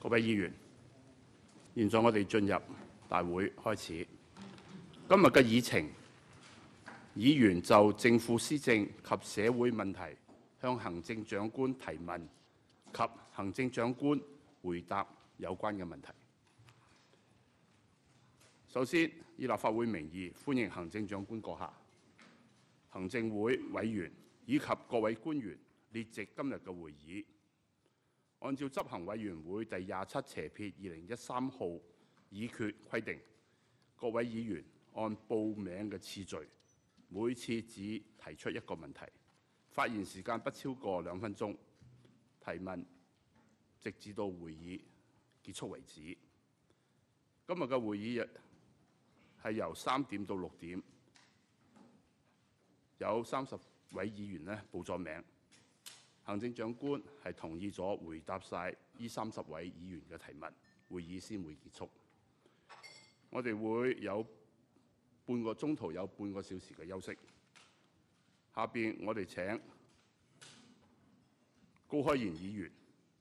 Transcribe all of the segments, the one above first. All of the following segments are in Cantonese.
各位議員，現在我哋進入大會開始。今日嘅議程，議員就政府施政及社會問題向行政長官提問及行政長官回答有關嘅問題。首先，以立法會名義歡迎行政長官閣下、行政會委員以及各位官員列席今日嘅會議。按照執行委員會第27/2013號議決規定，各位議員按報名嘅次序，每次只提出一個問題，發言時間不超過2分鐘，提問直至到會議結束為止。今日嘅會議係由3點到6點，有30位議員報咗名。行政長官係同意咗回答晒呢30位議員嘅提問，會議先會結束。我哋會有中途有半個小時嘅休息。下邊我哋請高開賢議員。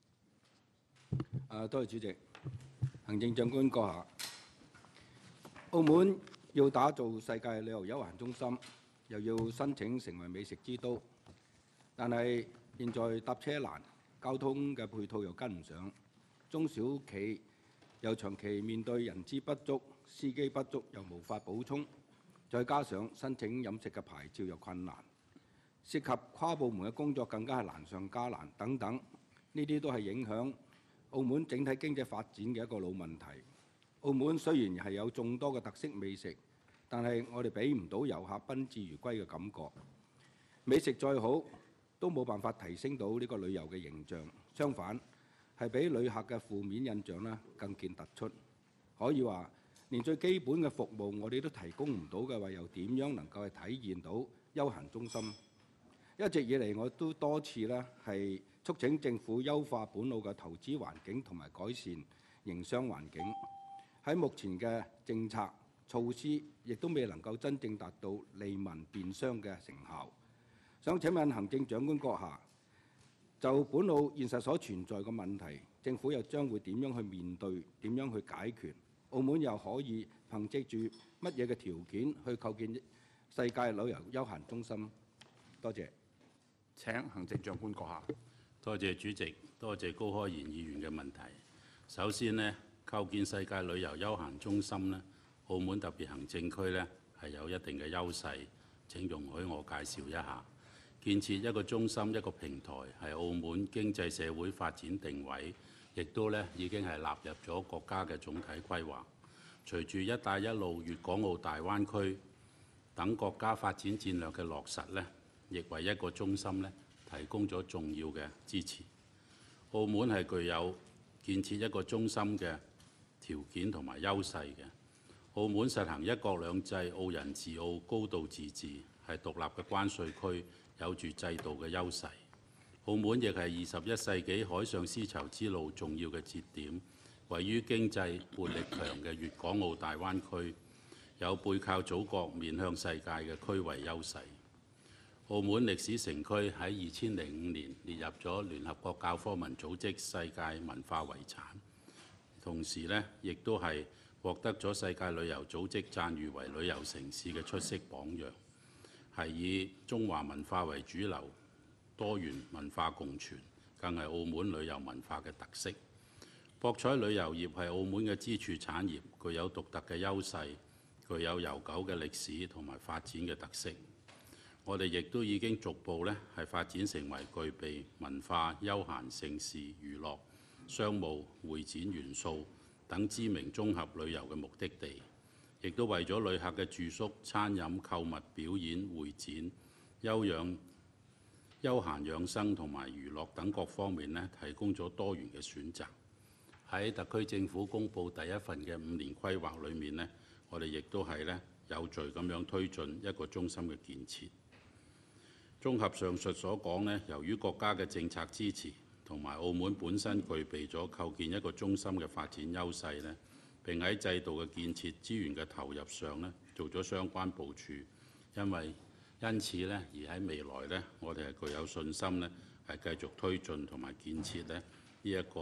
多謝主席。行政長官閣下，澳門要打造世界旅遊休閒中心，又要申請成為美食之都，但係現在搭車難，交通嘅配套又跟唔上，中小企又長期面對人資不足、司機不足又無法補充，再加上申請飲食嘅牌照又困難，涉及跨部門嘅工作更加係難上加難等等，呢啲都係影響澳門整體經濟發展嘅一個老問題。澳門雖然係有眾多嘅特色美食，但係我哋俾唔到遊客賓至如歸嘅感覺。美食再好，都冇辦法提升到呢個旅遊嘅形象，相反係比旅客嘅負面印象更見突出。可以話，連最基本嘅服務我哋都提供唔到嘅話，又點樣能夠係體現到休閒中心？一直以嚟我都多次係促請政府優化本澳嘅投資環境同埋改善營商環境。喺目前嘅政策措施，亦都未能夠真正達到利民便商嘅成效。想請問行政長官閣下，就本澳現實所存在嘅問題，政府又將會點樣去面對？點樣去解決？澳門又可以憑藉住乜嘢嘅條件去構建世界旅遊休閒中心？多謝。 請行政長官閣下。 多謝主席，多謝高開賢議員嘅問題。首先呢，構建世界旅遊休閒中心呢，澳門特別行政區呢係有一定嘅優勢。請容許我介紹一下。建設一個中心、一個平台，係澳門經濟社會發展定位，亦都已經係納入咗國家嘅總體規劃。隨住一帶一路、粵港澳大灣區等國家發展戰略嘅落實呢，亦為一個中心提供咗重要嘅支持。澳門係具有建設一個中心嘅條件同埋優勢嘅。澳門實行一國兩制、澳人治澳、高度自治，係獨立嘅關稅區，有住制度嘅優勢。澳門亦係21世紀海上絲綢之路重要嘅節點，位於經濟活力強嘅粵港澳大灣區，有背靠祖國、面向世界嘅區位優勢。澳門歷史城區喺2005年列入咗聯合國教科文組織世界文化遺產，同時亦都係獲得咗世界旅遊組織讚譽為旅遊城市嘅出色榜樣，係以中華文化為主流，多元文化共存，更係澳門旅遊文化嘅特色。博彩旅遊業係澳門嘅支柱產業，具有獨特嘅優勢，具有悠久嘅歷史同埋發展嘅特色。我哋亦都已經逐步係發展成為具備文化、休閒、盛事、娛樂、商務、會展元素等知名綜合旅遊嘅目的地，亦都為咗旅客嘅住宿、餐飲、購物、表演、會展、休閒養生同埋娛樂等各方面提供咗多元嘅選擇。喺特區政府公布第一份嘅5年規劃裏面我哋亦都係有序咁樣推進一個中心嘅建設。綜合上述所講由於國家嘅政策支持，同埋澳門本身具備咗構建一個中心嘅發展優勢並喺制度嘅建設、資源嘅投入上做咗相關部署。因此而喺未來我哋係具有信心係繼續推進同埋建設呢一個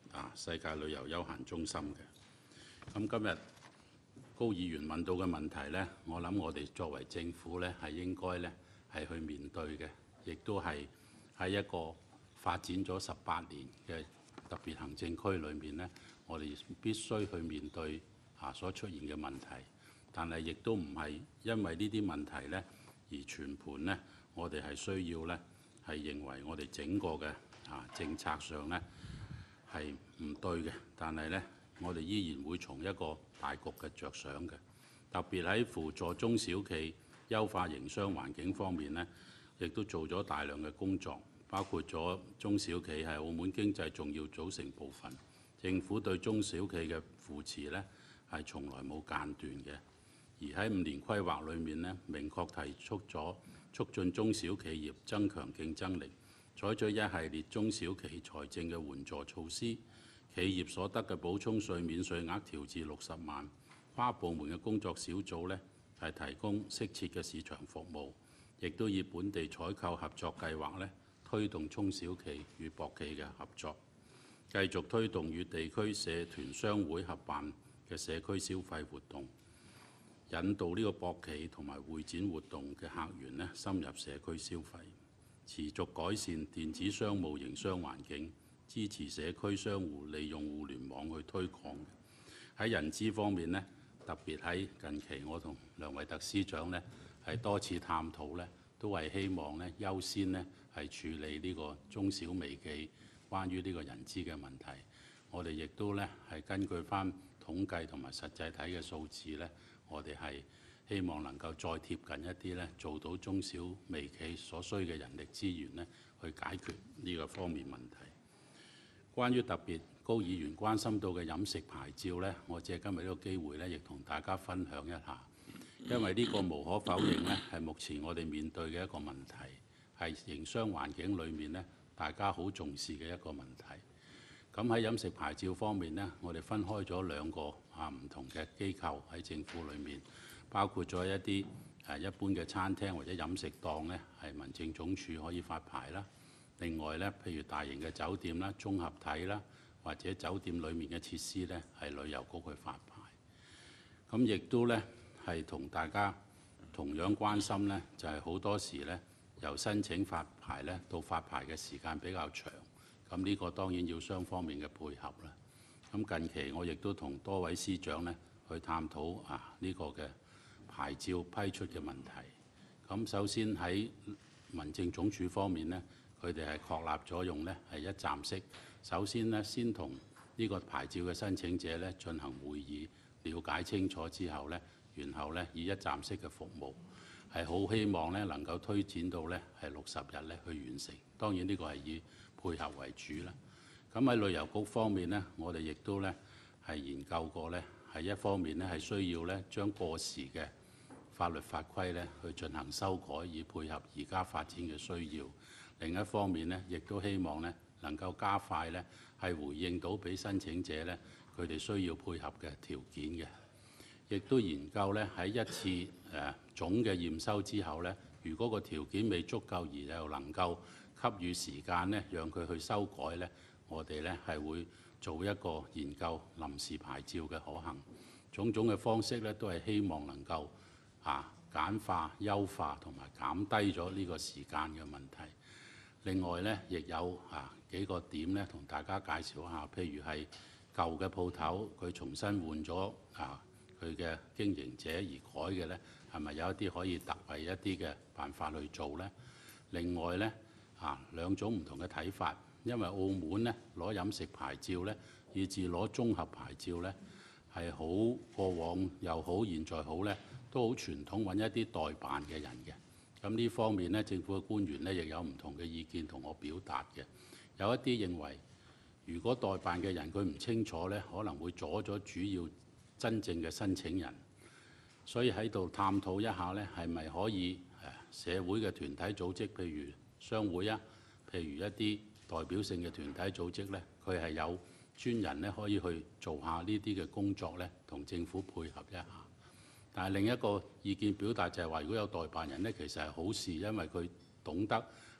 世界旅遊休閒中心嘅。咁今日高議員問到嘅問題呢，我諗我哋作為政府呢，係應該呢係去面對嘅，亦都係喺一個發展咗18年嘅特別行政區裏面呢，我哋必須去面對所出現嘅問題。但係亦都唔係因為呢啲問題呢而全盤呢，我哋係需要呢係認為我哋整個嘅政策上呢係唔對嘅。但係呢，我哋依然會從一個大局嘅着想嘅，特別喺輔助中小企優化營商環境方面呢，亦都做咗大量嘅工作，包括咗中小企係澳門經濟重要組成部分，政府對中小企嘅扶持呢係從來冇間斷嘅。而喺5年規劃裏面呢，明確提出咗促進中小企業增強競爭力，採取一系列中小企財政嘅援助措施，企業所得嘅補充稅免稅額調至60萬，跨部門嘅工作小組呢係提供適切嘅市場服務，亦都以本地採購合作計劃呢推動中小企與博企嘅合作，繼續推動與地區社團商會合辦嘅社區消費活動，引導呢個博企同埋會展活動嘅客源呢深入社區消費，持續改善電子商務營商環境，支持社區商戶利用互聯網去推廣。喺人資方面呢，特別喺近期我同梁維特司長呢係多次探討呢，都係希望呢優先呢係處理呢個中小微企關於呢個人資嘅問題。我哋亦都呢係根據翻統計同埋實際睇嘅數字呢，我哋係希望能夠再貼近一啲呢，做到中小微企所需嘅人力資源呢，去解決呢個方面問題。關於特別高議員關心到嘅飲食牌照呢，我借今日呢個機會呢，亦同大家分享一下，因為呢個無可否認呢，係目前我哋面對嘅一個問題，係營商環境裏面呢，大家好重視嘅一個問題。咁喺飲食牌照方面呢，我哋分開咗2個唔同嘅機構喺政府裏面，包括咗一啲一般嘅餐廳或者飲食檔呢，係民政總署可以發牌啦。另外呢，譬如大型嘅酒店啦、綜合體啦，或者酒店裏面嘅設施呢，係旅遊局去發牌。咁亦都呢，係同大家同樣關心呢，就係好多時呢，由申請發牌呢到發牌嘅時間比較長。咁呢個當然要雙方面嘅配合啦。咁近期我亦都同多位司長呢去探討呢個嘅牌照批出嘅問題。咁首先喺民政總署方面呢，佢哋係確立咗用呢係一站式。首先呢，先同呢個牌照嘅申請者呢進行會議，了解清楚之後呢，然後呢以一站式嘅服務，係好希望呢能夠推展到呢係60日呢去完成。當然呢個係以配合為主啦。咁喺旅遊局方面呢，我哋亦都呢係研究過呢，係一方面呢係需要呢將過時嘅法律法規呢去進行修改，以配合而家發展嘅需要。另一方面呢，亦都希望呢能夠加快呢係回應到俾申請者呢佢哋需要配合嘅條件嘅。亦都研究呢喺一次總嘅驗收之後呢，如果個條件未足夠而又能夠給予時間呢，讓佢去修改呢，我哋呢係會做一個研究臨時牌照嘅可行。種種嘅方式呢，都係希望能夠簡化、優化同埋減低咗呢個時間嘅問題。另外呢，亦有幾個點呢，同大家介紹一下。譬如係舊嘅鋪頭，佢重新換咗佢嘅經營者而改嘅呢，係咪有一啲可以特惠一啲嘅辦法去做呢？另外呢，2種唔同嘅睇法，因為澳門呢攞飲食牌照呢，以至攞綜合牌照呢，係好過往又好，現在好呢，都好傳統揾一啲代辦嘅人嘅。咁呢方面呢，政府嘅官員呢亦有唔同嘅意見同我表達嘅。有一啲認為，如果代辦嘅人佢唔清楚呢，可能會阻咗主要真正嘅申請人。所以喺度探討一下呢，係咪可以社會嘅團體組織，譬如商會啊，譬如一啲代表性嘅團體組織呢，佢係有專人呢可以去做下呢啲嘅工作呢，同政府配合一下。但係另一個意見表達就係話，如果有代辦人呢，其實係好事，因為佢懂得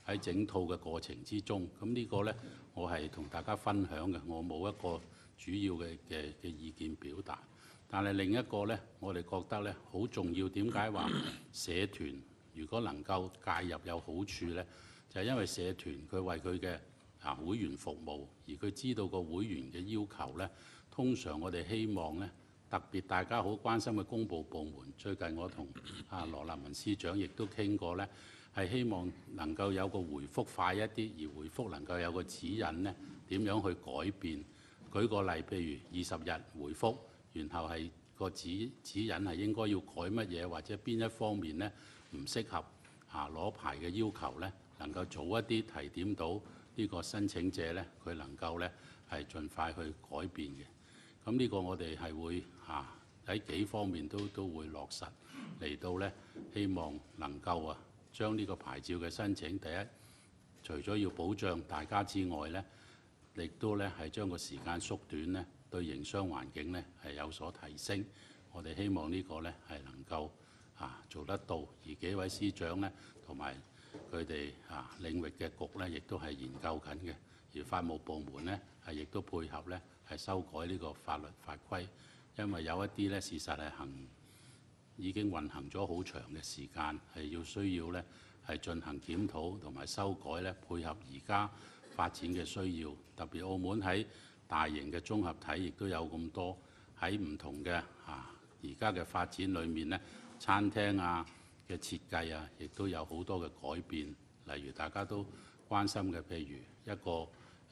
喺整套嘅過程之中。咁呢個呢，我係同大家分享嘅，我冇一個主要嘅意見表達。但係另一個呢，我哋覺得呢好重要。點解話社團如果能夠介入有好處呢？就係因為社團佢為佢嘅會員服務，而佢知道個會員嘅要求呢。通常我哋希望呢，特別大家好關心嘅公務部門，最近我同羅立文司長亦都傾過呢，係希望能夠有個回覆快一啲，而回覆能夠有個指引呢，點樣去改變。舉個例，譬如20日回覆，然後係個指引係應該要改乜嘢，或者邊一方面呢唔適合攞牌嘅要求呢，能夠早一啲提點到呢個申請者呢，佢能夠呢係盡快去改變嘅。咁呢個我哋係會喺幾方面都會落實嚟到呢，希望能夠將呢個牌照嘅申請，第一除咗要保障大家之外呢，亦都呢係將個時間縮短呢，對營商環境呢係有所提升。我哋希望呢個呢係能夠做得到，而幾位司長呢，同埋佢哋領域嘅局呢，亦都係研究緊嘅。而法務部門呢，係亦都配合呢，係修改呢個法律法規，因為有一啲呢事實係已經運行咗好長嘅時間，係需要呢係進行檢討同埋修改呢，配合而家發展嘅需要。特別澳門喺大型嘅綜合體亦都有咁多，喺唔同嘅而家嘅發展裏面呢，餐廳嘅設計亦都有好多嘅改變。例如大家都關心嘅，譬如一個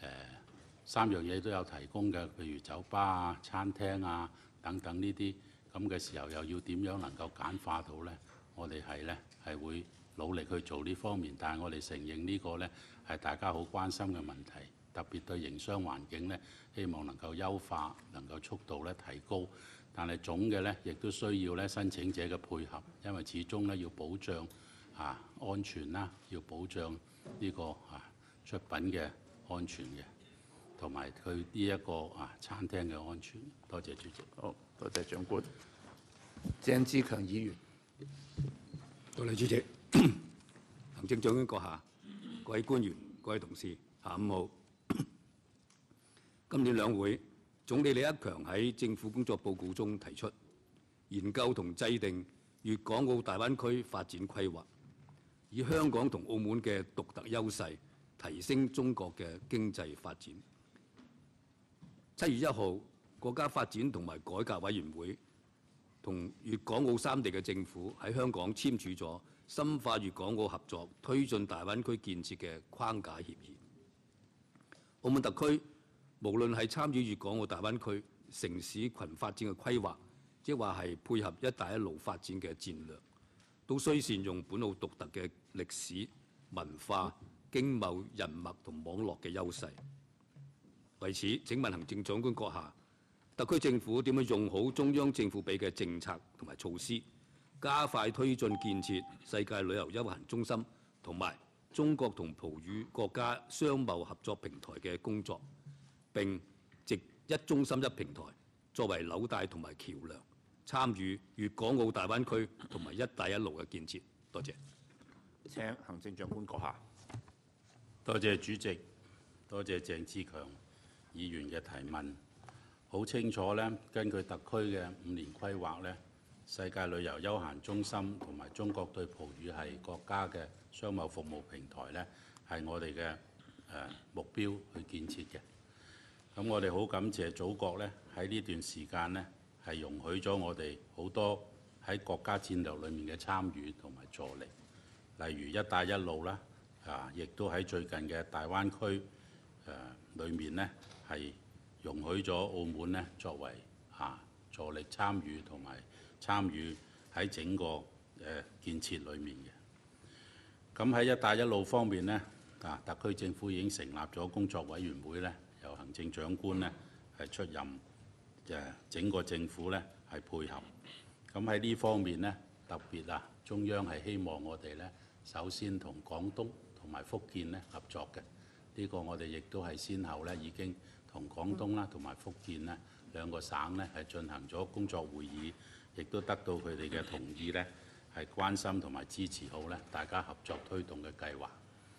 3樣嘢都有提供嘅，譬如酒吧餐廳等等呢啲咁嘅時候，又要點樣能夠簡化到呢？我哋係會努力去做呢方面，但係我哋承認呢個呢係大家好關心嘅問題，特別對營商環境呢，希望能夠優化，能夠速度呢提高。但係總嘅呢，亦都需要呢申請者嘅配合，因為始終呢要保障安全啦，要保障呢個出品嘅安全嘅，同埋佢呢一個餐廳嘅安全。多謝主席。 好，多謝長官。鄭志強議員。 多謝主席。行政長官閣下、各位官員、各位同事，下午好。今年兩會，總理李克強喺政府工作報告中提出，研究同制定粵港澳大灣區發展規劃，以香港同澳門嘅獨特優勢，提升中國嘅經濟發展。7月1號，國家發展同埋改革委員會同粵港澳三地嘅政府喺香港簽署咗深化粵港澳合作、推進大灣區建設嘅框架協議。澳門特區無論係參與粵港澳大灣區城市群發展嘅規劃，即話係配合一帶一路發展嘅戰略，都需善用本澳獨特嘅歷史、文化、經貿、人脈同網絡嘅優勢。為此，請問行政長官閣下，特區政府點樣用好中央政府俾嘅政策同埋措施，加快推進建設世界旅遊休閒中心同埋中國同葡語國家商貿合作平台嘅工作，並藉一中心一平台作為紐帶同埋橋梁，參與粵港澳大灣區同埋一帶一路嘅建設。多謝。 請行政長官閣下。 多謝主席，多謝鄭志強議員嘅提問。好清楚呢，根據特區嘅5年規劃呢，世界旅遊休閒中心同埋中國對葡語系國家嘅商貿服務平台呢，係我哋嘅目標去建設嘅。咁我哋好感謝祖國呢，喺呢段時間呢，係容許咗我哋好多喺國家戰略裏面嘅參與同埋助力，例如一帶一路啦，亦都喺最近嘅大灣區裏面呢，係容許咗澳門呢作為助力參與同埋參與喺整個建設裏面嘅。咁喺一帶一路方面呢，特區政府已經成立咗工作委員會呢，由行政長官呢係出任，整個政府呢係配合。咁喺呢方面呢，特別中央係希望我哋呢首先同廣東同埋福建呢合作嘅。呢個我哋亦都係先後呢已經同廣東啦同埋福建呢兩個省呢係進行咗工作會議，亦都得到佢哋嘅同意呢，係關心同埋支持好呢大家合作推動嘅計劃。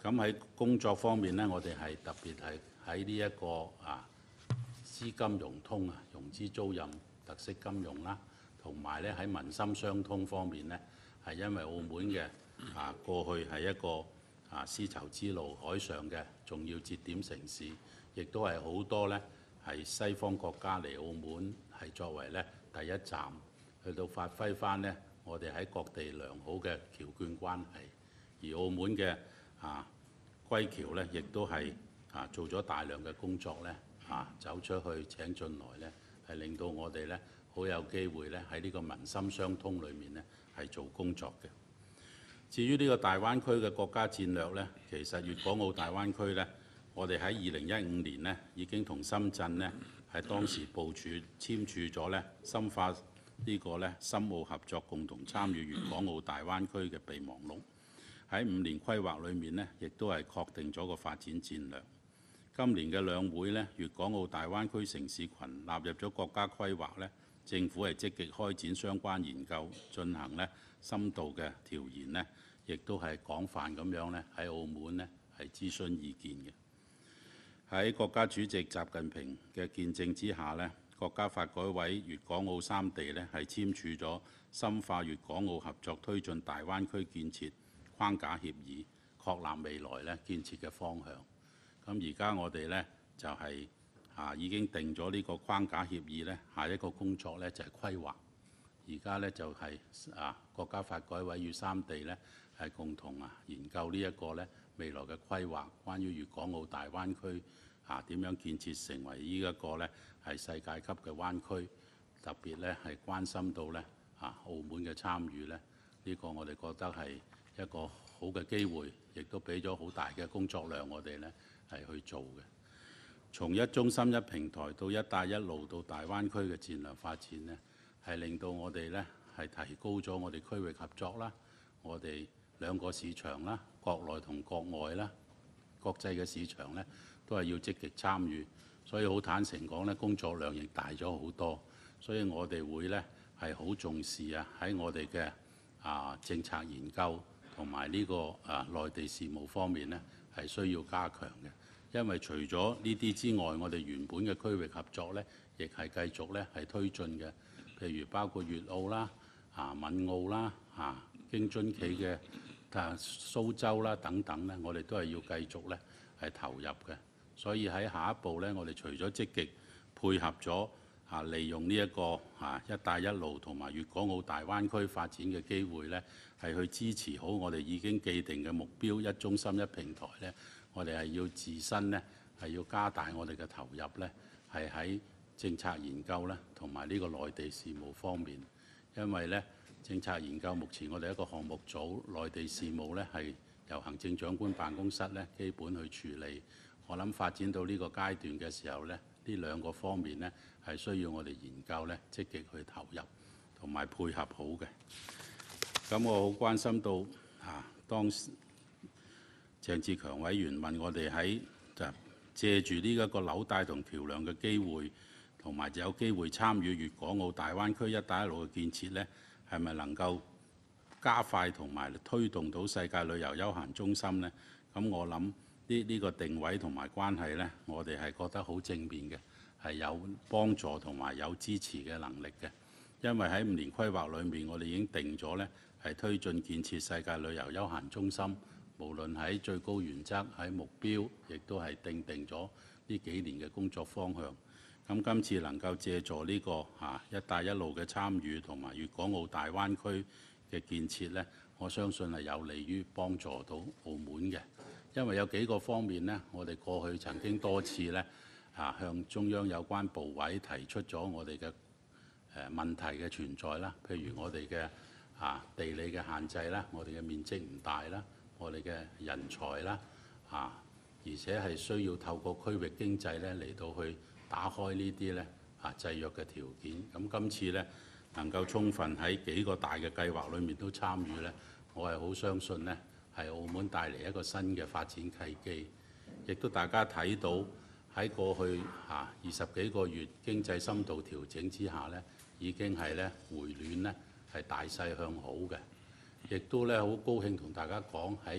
咁喺工作方面呢，我哋係特別係喺呢一個資金融通融資租賃、特色金融啦，同埋咧喺民心相通方面呢，係因為澳門嘅過去係一個絲綢之路海上嘅重要節點城市，亦都係好多呢係西方國家嚟澳門係作為呢第一站，去到發揮翻呢我哋喺各地良好嘅僑眷關係，而澳門嘅歸僑呢，亦都係做咗大量嘅工作呢，走出去請進來呢，係令到我哋呢好有機會呢喺呢個民心相通裏面呢係做工作嘅。至於呢個大灣區嘅國家戰略呢，其實粵港澳大灣區呢，我哋喺2015年呢已經同深圳呢係當時部署簽署咗呢深化呢個呢深澳合作，共同參與粵港澳大灣區嘅備忘錄。喺5年規劃裏面呢，亦都係確定咗個發展戰略。今年嘅兩會呢，粵港澳大灣區城市群納入咗國家規劃呢，政府係積極開展相關研究，進行呢深度嘅調研呢，亦都係廣泛咁樣呢喺澳門呢係諮詢意見嘅。喺國家主席習近平嘅見證之下呢，國家發改委粵港澳三地呢係簽署咗深化粵港澳合作推進大灣區建設框架協議，確立未來呢建設嘅方向。咁而家我哋呢就係已經定咗呢個框架協議呢，下一個工作呢就係規劃。而家呢就係國家發改委與三地呢係共同研究呢一個呢未來嘅規劃，關於粵港澳大灣區點樣建設成為呢一個呢係世界級嘅灣區，特別呢係關心到呢澳門嘅參與呢，呢個我哋覺得係一個好嘅機會，亦都俾咗好大嘅工作量我哋呢係去做嘅。從一中心一平台到一帶一路到大灣區嘅戰略發展呢，係令到我哋呢係提高咗我哋區域合作啦，我哋兩個市場啦，國內同國外啦，國際嘅市場呢都係要積極參與，所以好坦誠講呢，工作量亦大咗好多，所以我哋會呢係好重視喺我哋嘅政策研究同埋呢個內地事務方面呢係需要加強嘅。因為除咗呢啲之外，我哋原本嘅區域合作呢，亦係繼續呢係推進嘅。譬如包括粵澳啦、閩澳啦、京津冀嘅蘇州啦等等呢，我哋都係要繼續呢係投入嘅。所以喺下一步呢，我哋除咗積極配合咗利用呢一個一帶一路同埋粵港澳大灣區發展嘅機會呢，係去支持好我哋已經既定嘅目標，一中心一平台呢。我哋係要自身呢，係要加大我哋嘅投入呢，係喺政策研究呢，同埋呢個內地事務方面。因為呢，政策研究目前我哋一個項目組，內地事務呢係由行政長官辦公室呢基本去處理。我諗發展到呢個階段嘅時候呢，呢兩個方面呢係需要我哋研究呢，積極去投入同埋配合好嘅。咁我好關心到當時鄭志強委員問我哋喺借住呢一個紐帶同橋梁嘅機會，同埋有機會參與粵港澳大灣區一帶一路嘅建設呢，係咪能夠加快同埋推動到世界旅遊休閒中心呢？咁我諗呢個定位同埋關係呢，我哋係覺得好正面嘅，係有幫助同埋有支持嘅能力嘅。因為喺5年規劃裏面，我哋已經定咗呢係推進建設世界旅遊休閒中心。無論喺最高原則、喺目標，亦都係定咗呢幾年嘅工作方向。咁今次能夠借助呢個一帶一路嘅參與同埋粵港澳大灣區嘅建設呢，我相信係有利於幫助到澳門嘅。因為有幾個方面呢，我哋過去曾經多次呢向中央有關部委提出咗我哋嘅問題嘅存在啦，譬如我哋嘅地理嘅限制啦，我哋嘅面積唔大啦。我哋嘅人才啦，而且係需要透過區域經濟咧嚟到去打開呢啲咧制約嘅條件。咁今次咧能夠充分喺幾個大嘅計劃裏面都參與咧，我係好相信咧係澳門帶嚟一個新嘅發展契機。亦都大家睇到喺過去20幾個月經濟深度調整之下咧，已經係咧回暖咧係大勢向好嘅。亦都咧好高興同大家講喺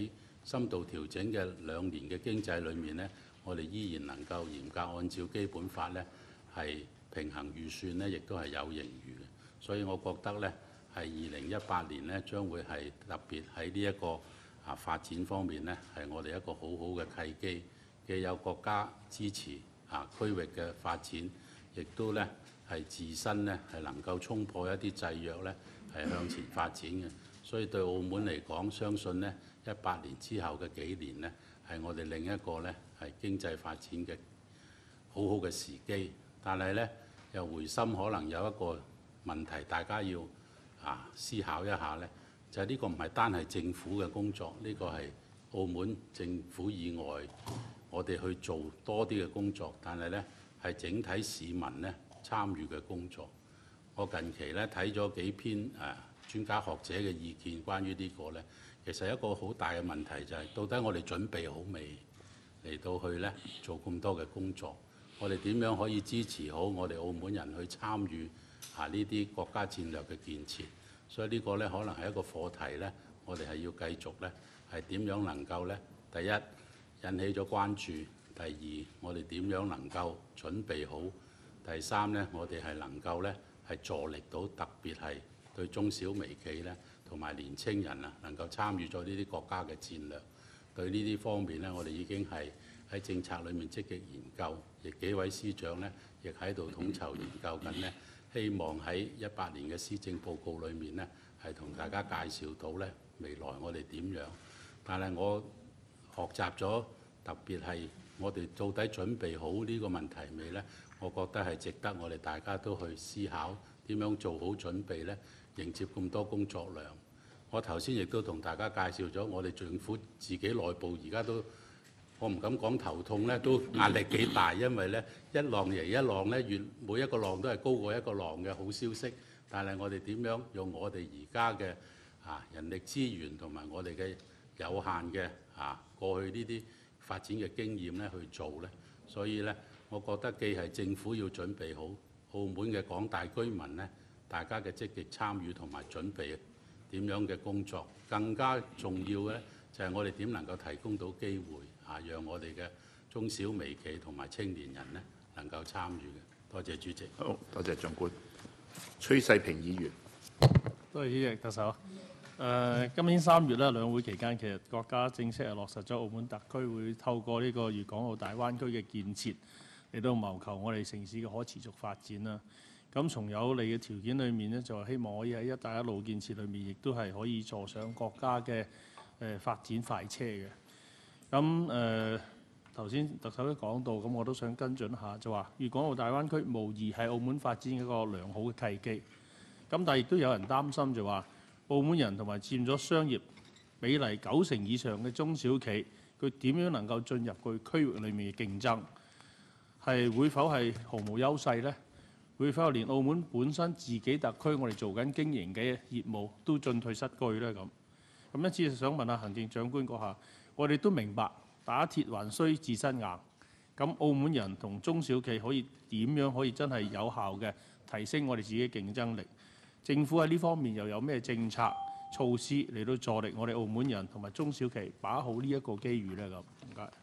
深度調整嘅2年嘅經濟裏面呢，我哋依然能夠嚴格按照基本法呢係平衡預算呢，亦都係有盈餘嘅。所以我覺得呢係2018年呢將會係特別喺呢一個發展方面呢，係我哋一個好好嘅契機，既有國家支持區域嘅發展，亦都呢係自身呢係能夠衝破一啲制約呢係向前發展嘅。所以對澳門嚟講，相信呢18年之後嘅幾年呢，係我哋另一個呢係經濟發展嘅好好嘅時機。但係呢，又回心可能有一個問題，大家要思考一下呢，就係呢個唔係單係政府嘅工作，呢個係澳門政府以外，我哋去做多啲嘅工作。但係呢，係整體市民呢參與嘅工作。我近期呢睇咗幾篇專家學者嘅意見，關於呢個呢，其實一個好大嘅問題就係，到底我哋準備好未嚟到去呢做咁多嘅工作？我哋點樣可以支持好我哋澳門人去參與呢啲國家戰略嘅建設？所以呢個呢，可能係一個課題呢，我哋係要繼續呢，係點樣能夠呢？第一引起咗關注，第二我哋點樣能夠準備好？第三呢，我哋係能夠呢，係助力到，特別係對中小微企呢，同埋年青人能夠參與咗呢啲國家嘅戰略。對呢啲方面呢，我哋已經係喺政策裏面積極研究，亦幾位司長呢，亦喺度統籌研究緊呢，希望喺18年嘅施政報告裏面呢，係同大家介紹到呢未來我哋點樣。但係我學習咗，特別係我哋到底準備好呢個問題未呢？我覺得係值得我哋大家都去思考點樣做好準備呢，迎接咁多工作量。我頭先亦都同大家介紹咗，我哋政府自己內部而家都，我唔敢講頭痛呢，都壓力幾大，因為呢一浪嚟一浪呢，每一個浪都係高過一個浪嘅好消息。但係我哋點樣用我哋而家嘅人力資源同埋我哋嘅有限嘅過去呢啲發展嘅經驗呢去做呢？所以呢，我覺得既係政府要準備好，澳門嘅廣大居民呢，大家嘅積極參與同埋準備點樣嘅工作，更加重要嘅就係我哋點能夠提供到機會讓我哋嘅中小微企同埋青年人呢能夠參與嘅。多謝主席。 好，多謝長官。崔世平議員。 多謝主席，特首。今年3月咧，兩會期間，其實國家正式係落實咗澳門特區會透過呢個粵港澳大灣區嘅建設嚟到謀求我哋城市嘅可持續發展啦。咁從有利嘅條件裏面呢，就係希望可以喺一帶一路建設裏面，亦都係可以坐上國家嘅發展快車嘅。咁頭先特首都講到，咁我都想跟進一下，就話粵港澳大灣區無疑係澳門發展一個良好嘅契機。咁但係亦都有人擔心就話，澳門人同埋佔咗商業比例90%以上嘅中小企，佢點樣能夠進入佢區域裏面嘅競爭？係會否係毫無優勢呢？會否連澳門本身自己特區我哋做緊經營嘅業務都進退失據呢？咁一次想問下行政長官嗰下，我哋都明白打鐵還需自身硬。咁澳門人同中小企可以點樣可以真係有效嘅提升我哋自己嘅競爭力？政府喺呢方面又有咩政策措施嚟到助力我哋澳門人同埋中小企把好呢一個機遇呢？咁唔該。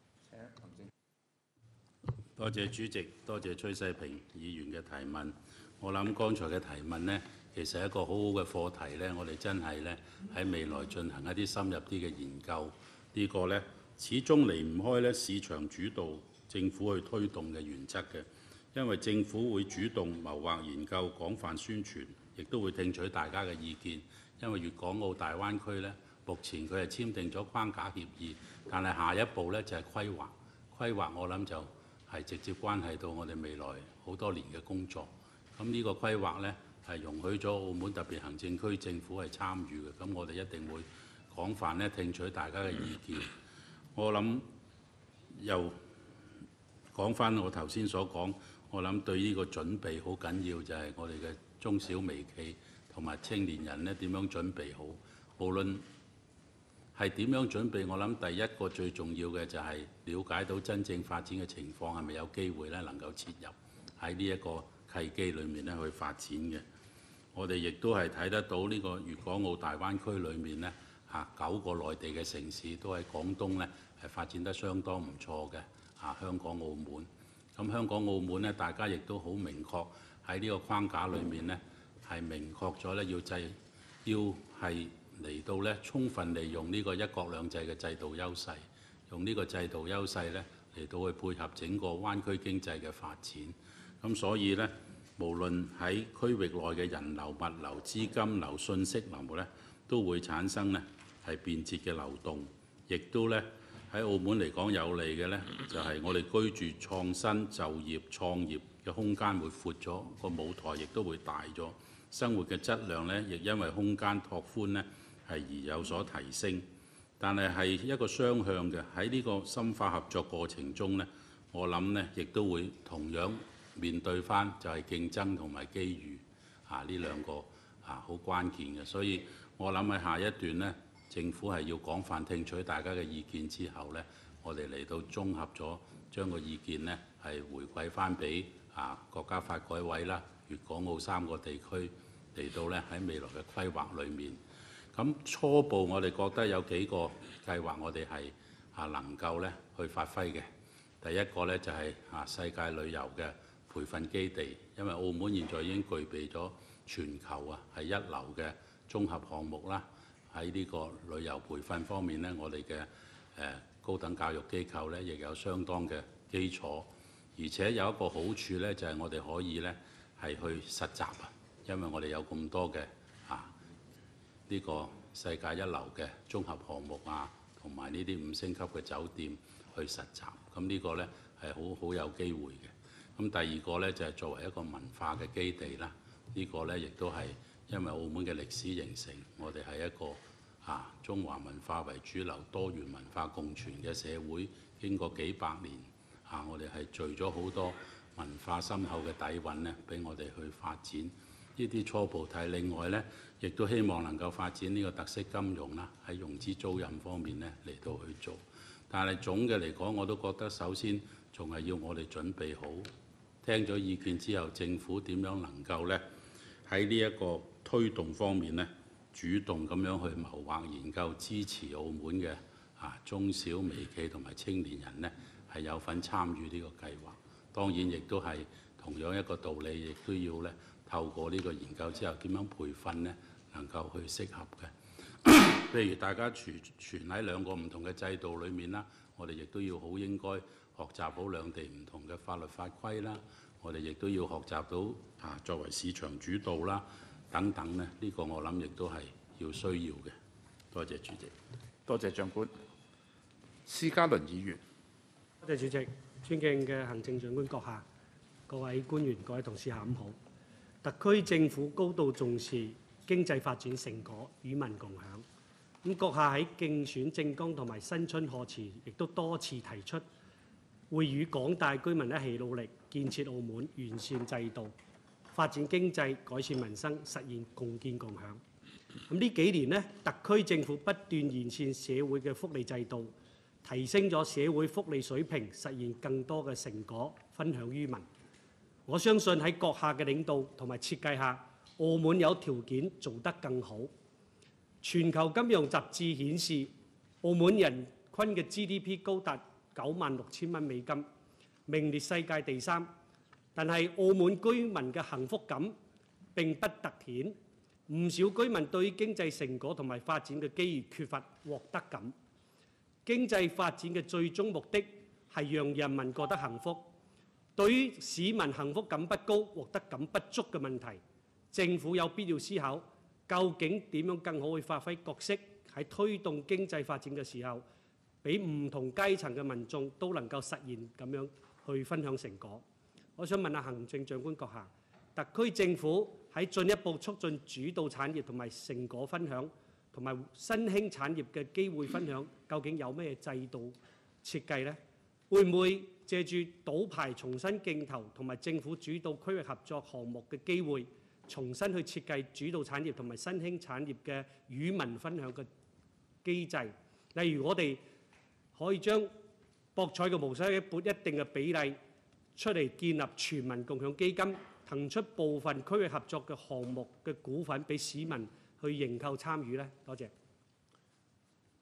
多謝主席，多謝崔世平議員嘅提問。我諗剛才嘅提問呢，其實係一個好好嘅課題呢，我哋真係呢喺未來進行一啲深入啲嘅研究。呢個呢，始終離唔開呢市場主導、政府去推動嘅原則嘅。因為政府會主動謀劃研究、廣泛宣傳，亦都會聽取大家嘅意見。因為粵港澳大灣區呢，目前佢係簽訂咗框架協議，但係下一步呢就係規劃。規劃我諗就係直接關係到我哋未來好多年嘅工作。咁呢個規劃呢，係容許咗澳門特別行政區政府係參與嘅。咁我哋一定會廣泛呢聽取大家嘅意見。我諗又講翻我頭先所講，我諗對呢個準備好緊要，就係我哋嘅中小微企同埋青年人呢點樣準備好。無論係點樣準備，我諗第一個最重要嘅就係了解到真正發展嘅情況係咪有機會咧能夠切入喺呢一個契機裏面咧去發展嘅。我哋亦都係睇得到呢個粵港澳大灣區裏面呢 9個內地嘅城市都喺廣東呢係發展得相當唔錯嘅香港、澳門。咁香港、澳門呢，大家亦都好明確喺呢個框架裏面呢，係明確咗呢要係嚟到呢充分利用呢個一國兩制嘅制度優勢，用呢個制度優勢呢嚟到去配合整個灣區經濟嘅發展。咁所以呢，無論喺區域內嘅人流、物流、資金流、信息流呢，都會產生呢係便捷嘅流動，亦都呢喺澳門嚟講有利嘅呢，就係我哋居住、創新、就業、創業嘅空間會闊咗，個舞台亦都會大咗，生活嘅質量呢，亦因為空間拓寬呢係而有所提升。但係一個雙向嘅，喺呢個深化合作過程中呢，我諗呢亦都會同樣面對翻就係競爭同埋機遇呢兩個好關鍵嘅。所以我諗喺下一段呢，政府係要廣泛聽取大家嘅意見之後呢，我哋嚟到綜合咗，將個意見呢係回饋翻俾國家發改委啦、粵港澳3個地區嚟到呢喺未來嘅規劃裏面。咁初步我哋覺得有幾個計劃我哋係能夠呢去發揮嘅。第一個呢，就係世界旅遊嘅培訓基地，因為澳門現在已經具備咗全球係一流嘅綜合項目啦。喺呢個旅遊培訓方面呢，我哋嘅高等教育機構呢亦有相當嘅基礎，而且有一個好處呢，就係我哋可以呢係去實習因為我哋有咁多嘅呢個世界一流嘅綜合項目同埋呢啲5星級嘅酒店去實習，咁呢個呢係好有機會嘅。咁第二個呢，就係作為一個文化嘅基地啦，呢個呢亦都係因為澳門嘅歷史形成，我哋係一個中華文化為主流、多元文化共存嘅社會，經過幾百年我哋係聚咗好多文化深厚嘅底蘊呢，俾我哋去發展呢啲初步睇。另外呢，亦都希望能夠發展呢個特色金融啦，喺融資租賃方面呢嚟到去做。但係總嘅嚟講，我都覺得首先仲係要我哋準備好，聽咗意見之後，政府點樣能夠呢喺呢一個推動方面呢，主動咁樣去謀劃研究，支持澳門嘅中小微企同埋青年人呢係有份參與呢個計劃。當然亦都係同樣一個道理，亦都要呢透過呢個研究之後點樣培訓呢能夠去適合嘅。譬如大家存喺兩個唔同嘅制度裏面啦，我哋亦都要好應該學習好兩地唔同嘅法律法規啦。我哋亦都要學習到作為市場主導啦等等呢，呢個我諗亦都係要需要嘅。多謝主席。 多謝長官。施家倫議員。 多謝主席。尊敬嘅行政長官閣下、各位官員、各位同事，下午好。特區政府高度重視經濟發展成果，與民共享。咁閣下喺競選政綱同埋新春賀詞，亦都多次提出，會與廣大居民一起努力，建設澳門，完善制度，發展經濟，改善民生，實現共建共享。咁呢幾年呢，特區政府不斷完善社會嘅福利制度，提升咗社會福利水平，實現更多嘅成果分享於民。我相信喺閣下嘅領導同埋設計下，澳門有條件做得更好。全球金融雜誌顯示，澳門人均嘅 GDP 高達96,000蚊美金，名列世界第3。但係澳門居民嘅幸福感並不突顯，唔少居民對經濟成果同埋發展嘅機遇缺乏獲得感。經濟發展嘅最終目的係讓人民覺得幸福。對於市民幸福感不高、獲得感不足嘅問題，政府有必要思考究竟點樣更好去發揮角色，喺推動經濟發展嘅時候，俾唔同階層嘅民眾都能夠實現咁樣去分享成果。我想問下行政長官閣下，特區政府喺進一步促進主導產業同埋成果分享，同埋新興產業嘅機會分享，究竟有咩制度設計呢？會唔會借住賭牌重新競投同埋政府主導區域合作項目嘅機會，重新去設計主導產業同埋新興產業嘅與民分享嘅機制？例如我哋可以將博彩嘅模式撥一定嘅比例出嚟，建立全民共享基金，騰出部分區域合作嘅項目嘅股份俾市民去認購參與呢？多謝。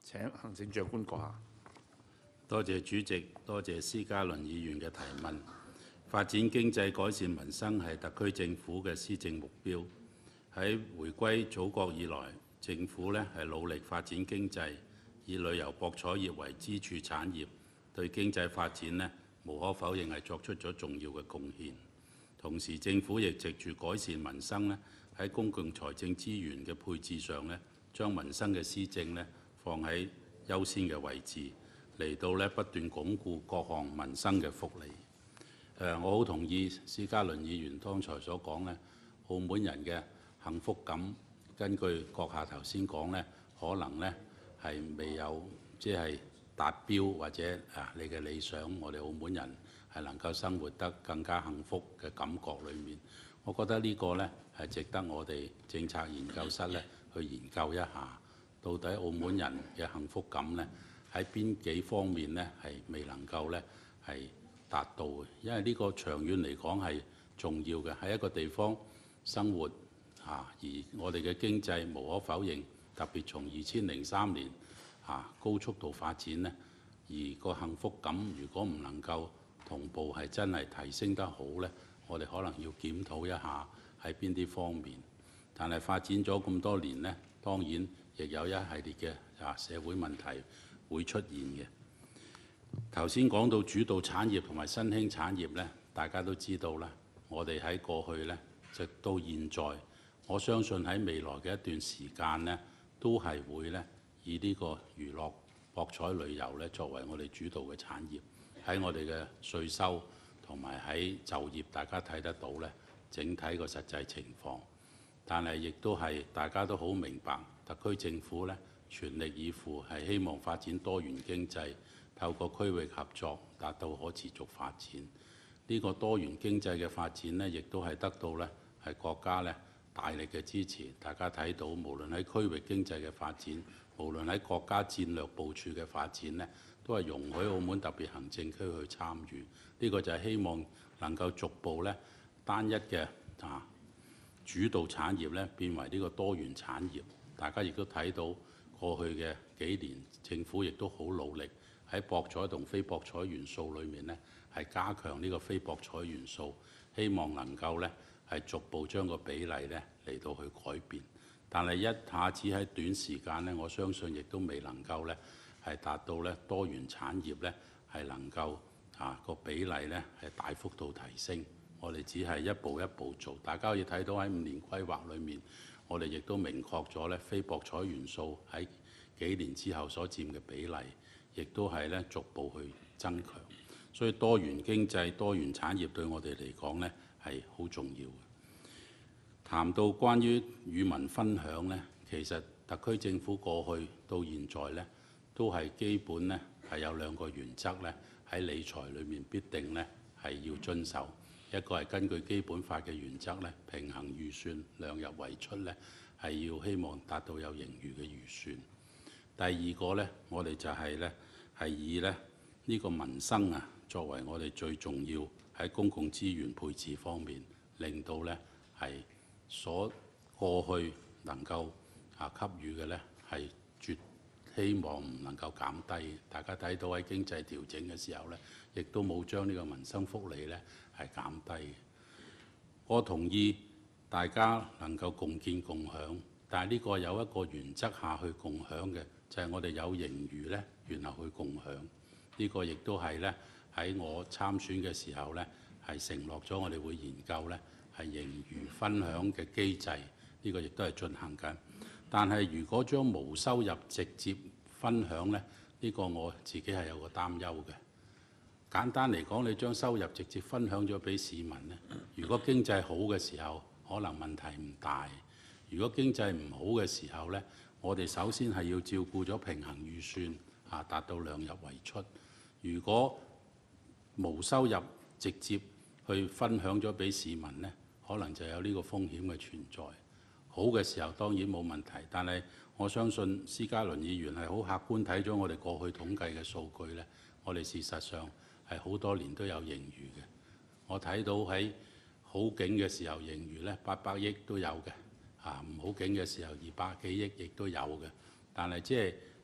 請行政長官閣下。 多謝主席，多謝施家倫議員嘅提問。發展經濟、改善民生係特區政府嘅施政目標。喺回歸祖國以來，政府係努力發展經濟，以旅遊博彩業為支柱產業，對經濟發展無可否認係作出咗重要嘅貢獻。同時，政府亦藉住改善民生喺公共財政資源嘅配置上將民生嘅施政放喺優先嘅位置，嚟到不斷鞏固各項民生嘅福利。我好同意施家倫議員剛才所講澳門人嘅幸福感，根據閣下頭先講可能係未有達標，或者你嘅理想，我哋澳門人係能夠生活得更加幸福嘅感覺裏面，我覺得呢個係值得我哋政策研究室去研究一下，到底澳門人嘅幸福感喺邊幾方面係未能夠係達到嘅，因為呢個長遠嚟講係重要嘅，喺一個地方生活而我哋嘅經濟無可否認，特別從2003年高速度發展而個幸福感如果唔能夠同步係真係提升得好我哋可能要檢討一下喺邊啲方面。但係發展咗咁多年當然亦有一系列嘅社會問題會出現嘅。頭先講到主導產業同埋新興產業大家都知道啦。我哋喺過去直到現在，我相信喺未來嘅一段時間都係會以呢個娛樂博彩旅遊作為我哋主導嘅產業。喺我哋嘅稅收同埋喺就業，大家睇得到整體個實際情況。但係亦都係大家都好明白，特區政府全力以赴係希望發展多元經濟，透過區域合作達到可持續發展。呢個多元經濟嘅發展亦都係得到係國家大力嘅支持。大家睇到，無論喺區域經濟嘅發展，無論喺國家戰略部署嘅發展都係容許澳門特別行政區去參與。呢個就係希望能夠逐步單一嘅主導產業變為呢個多元產業。大家亦都睇到過去嘅幾年，政府亦都好努力喺博彩同非博彩元素裏面係加強呢個非博彩元素，希望能夠係逐步將個比例嚟到去改變。但係一下子喺短時間我相信亦都未能夠係達到多元產業係能夠個比例係大幅度提升。我哋只係一步一步做。大家可以睇到喺5年規劃裏面，我哋亦都明確咗非博彩元素喺幾年之後所佔嘅比例，亦都係逐步去增強。所以多元經濟、多元產業對我哋嚟講係好重要嘅。談到關於與民分享其實特區政府過去到現在都係基本係有2個原則喺理財裏面必定係要遵守。一個係根據基本法嘅原則平衡預算，量入為出係要希望達到有盈餘嘅預算。第二個我哋就係以呢個民生作為我哋最重要喺公共資源配置方面，令到係所過去能夠給予嘅係絕希望唔能夠減低。大家睇到喺經濟調整嘅時候亦都冇將呢個民生福利係減低。我同意大家能夠共建共享，但係呢個有一個原則下去共享嘅，就係我哋有盈餘然後去共享。呢個亦都係喺我參選嘅時候係承諾咗我哋會研究係盈餘分享嘅機制。呢個亦都係進行緊。但係如果將無收入直接分享呢個我自己係有個擔憂嘅。簡單嚟講，你將收入直接分享咗俾市民如果經濟好嘅時候，可能問題唔大；如果經濟唔好嘅時候我哋首先係要照顧咗平衡預算達到量入為出。如果無收入直接去分享咗俾市民可能就有呢個風險嘅存在。好嘅時候當然冇問題，但係我相信施家倫議員係好客觀睇咗我哋過去統計嘅數據我哋事實上係好多年都有盈餘嘅。我睇到喺好景嘅時候盈餘800億都有嘅，唔好景嘅時候200幾億亦都有嘅。但係即係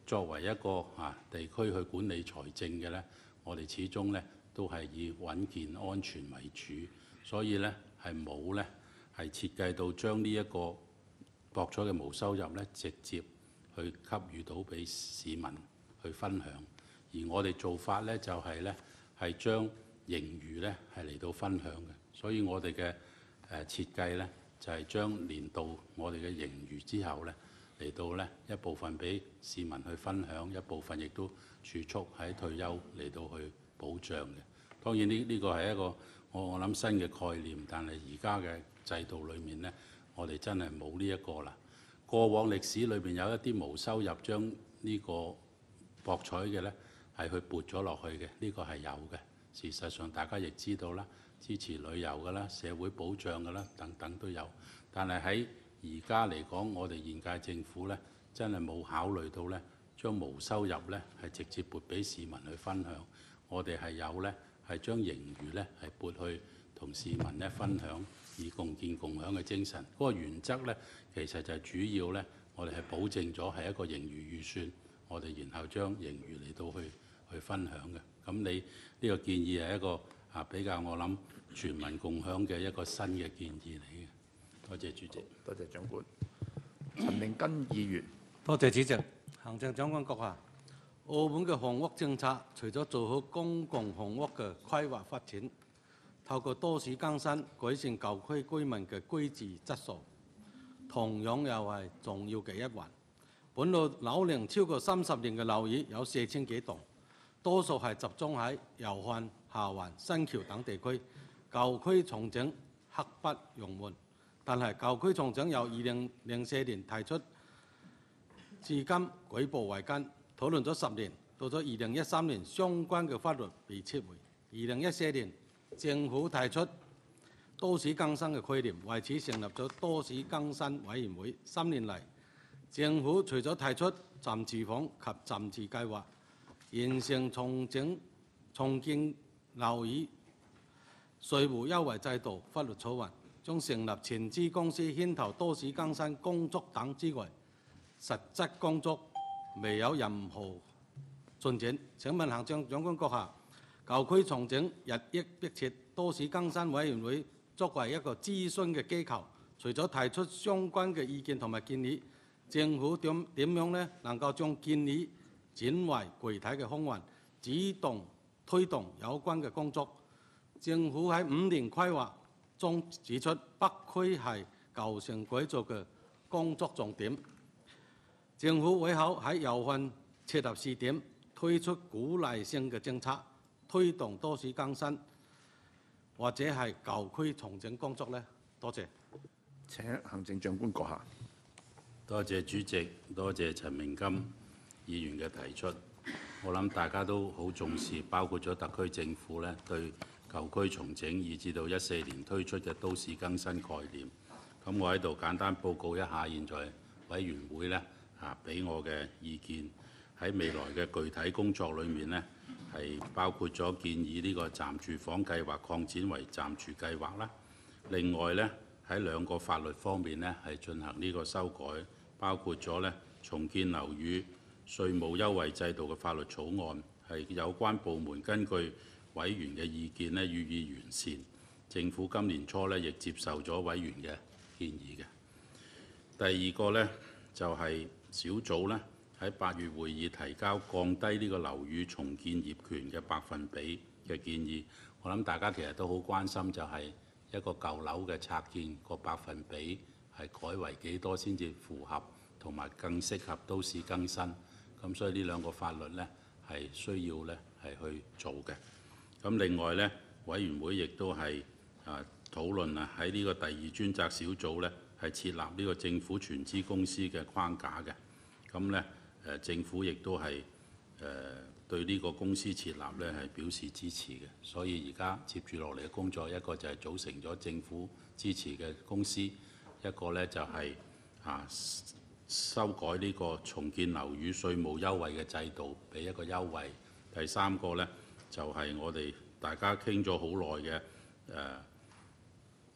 作為一個地區去管理財政嘅呢，我哋始終呢都係以穩健安全為主，所以呢係冇呢係設計到將呢一個博彩嘅無收入呢直接去給予到俾市民去分享，而我哋做法呢就係呢係將盈餘呢係嚟到分享嘅，所以我哋嘅設計呢就係將年度我哋嘅盈餘之後呢，嚟到呢一部分俾市民去分享，一部分亦都儲蓄喺退休嚟到去保障嘅。當然呢個係一個我諗新嘅概念，但係而家嘅制度裏面呢，我哋真係冇呢一個啦。過往歷史裏邊有一啲無收入將呢個博彩嘅呢係去撥咗落去嘅，呢個係有嘅。事實上大家亦知道啦，支持旅遊嘅啦、社會保障嘅啦等等都有。但係喺而家嚟講，我哋現屆政府呢，真係冇考慮到呢，將無收入呢係直接撥俾市民去分享。我哋係有呢，係將盈餘呢係撥去同市民呢分享，以共建共享嘅精神。嗰個原則呢，其實就係主要呢，我哋係保證咗係一個盈餘預算，我哋然後將盈餘嚟到去分享嘅。咁你呢個建議係一個比較我諗全民共享嘅一個新嘅建議嚟嘅。多謝主席。 多謝長官。陳明根議員。 多謝主席。行政長官閣下，澳門嘅房屋政策除咗做好公共房屋嘅規劃發展，透過多市更新改善舊區居民嘅居住質素，同樣又係重要嘅一環。本澳樓齡超過30年嘅樓宇有4000幾棟，多數係集中喺油漢、下環、新橋等地區，舊區重整刻不容緩。但係舊區重整由2004年提出，至今舉步維艱，討論咗10年，到咗2013年相關嘅法律被撤回。2014年政府提出都市更新嘅概念，為此成立咗都市更新委員會。3年嚟，政府除咗提出暫住房及暫住計劃，完成重建樓宇稅務優惠制度法律草案，將成立全資公司牽頭都市更新工作等之外，實質工作未有任何進展。請問行政長官閣下，舊區重整日益迫切，都市更新委員會作為一個諮詢嘅機構，除咗提出相關嘅意見同埋建議，政府點樣呢能夠將建議轉為具體嘅方案，主動推動有關嘅工作？政府喺5年規劃中指出，北區係舊城改造嘅工作重點。政府會否喺油漢設立試點，推出鼓勵性嘅政策，推動都市更新，或者係舊區重整工作呢？多謝。 請行政長官閣下。 多謝主席，多謝陳明金議員嘅提出。我諗大家都好重視，包括咗特區政府呢對舊區重整，以至到14年推出嘅都市更新概念。咁我喺度簡單報告一下，現在委員會呢俾我嘅意見。喺未來嘅具體工作裏面呢，係包括咗建議呢個暫住房計劃擴展為暫住計劃啦。另外呢，喺2個法律方面呢，係進行呢個修改，包括咗呢重建樓宇稅務優惠制度嘅法律草案，係有關部門根據委員嘅意見呢予以完善。政府今年初呢亦接受咗委員嘅建議嘅。第二個呢，就係小組呢喺8月會議提交降低呢個樓宇重建業權嘅百分比嘅建議。我諗大家其實都好關心，就係一個舊樓嘅拆建個百分比係改為幾多先至符合同埋更適合都市更新。咁所以呢2個法律呢係需要呢係去做嘅。咁另外呢，委員會亦都係討論喺呢個第2專責小組呢係設立呢個政府全資公司嘅框架嘅。咁呢政府亦都係對呢個公司設立呢係表示支持嘅。所以而家接住落嚟嘅工作，一個就係組成咗政府支持嘅公司，一個呢就係修改呢個重建樓宇稅務優惠嘅制度，俾一個優惠。第3個呢，就係我哋大家傾咗好耐嘅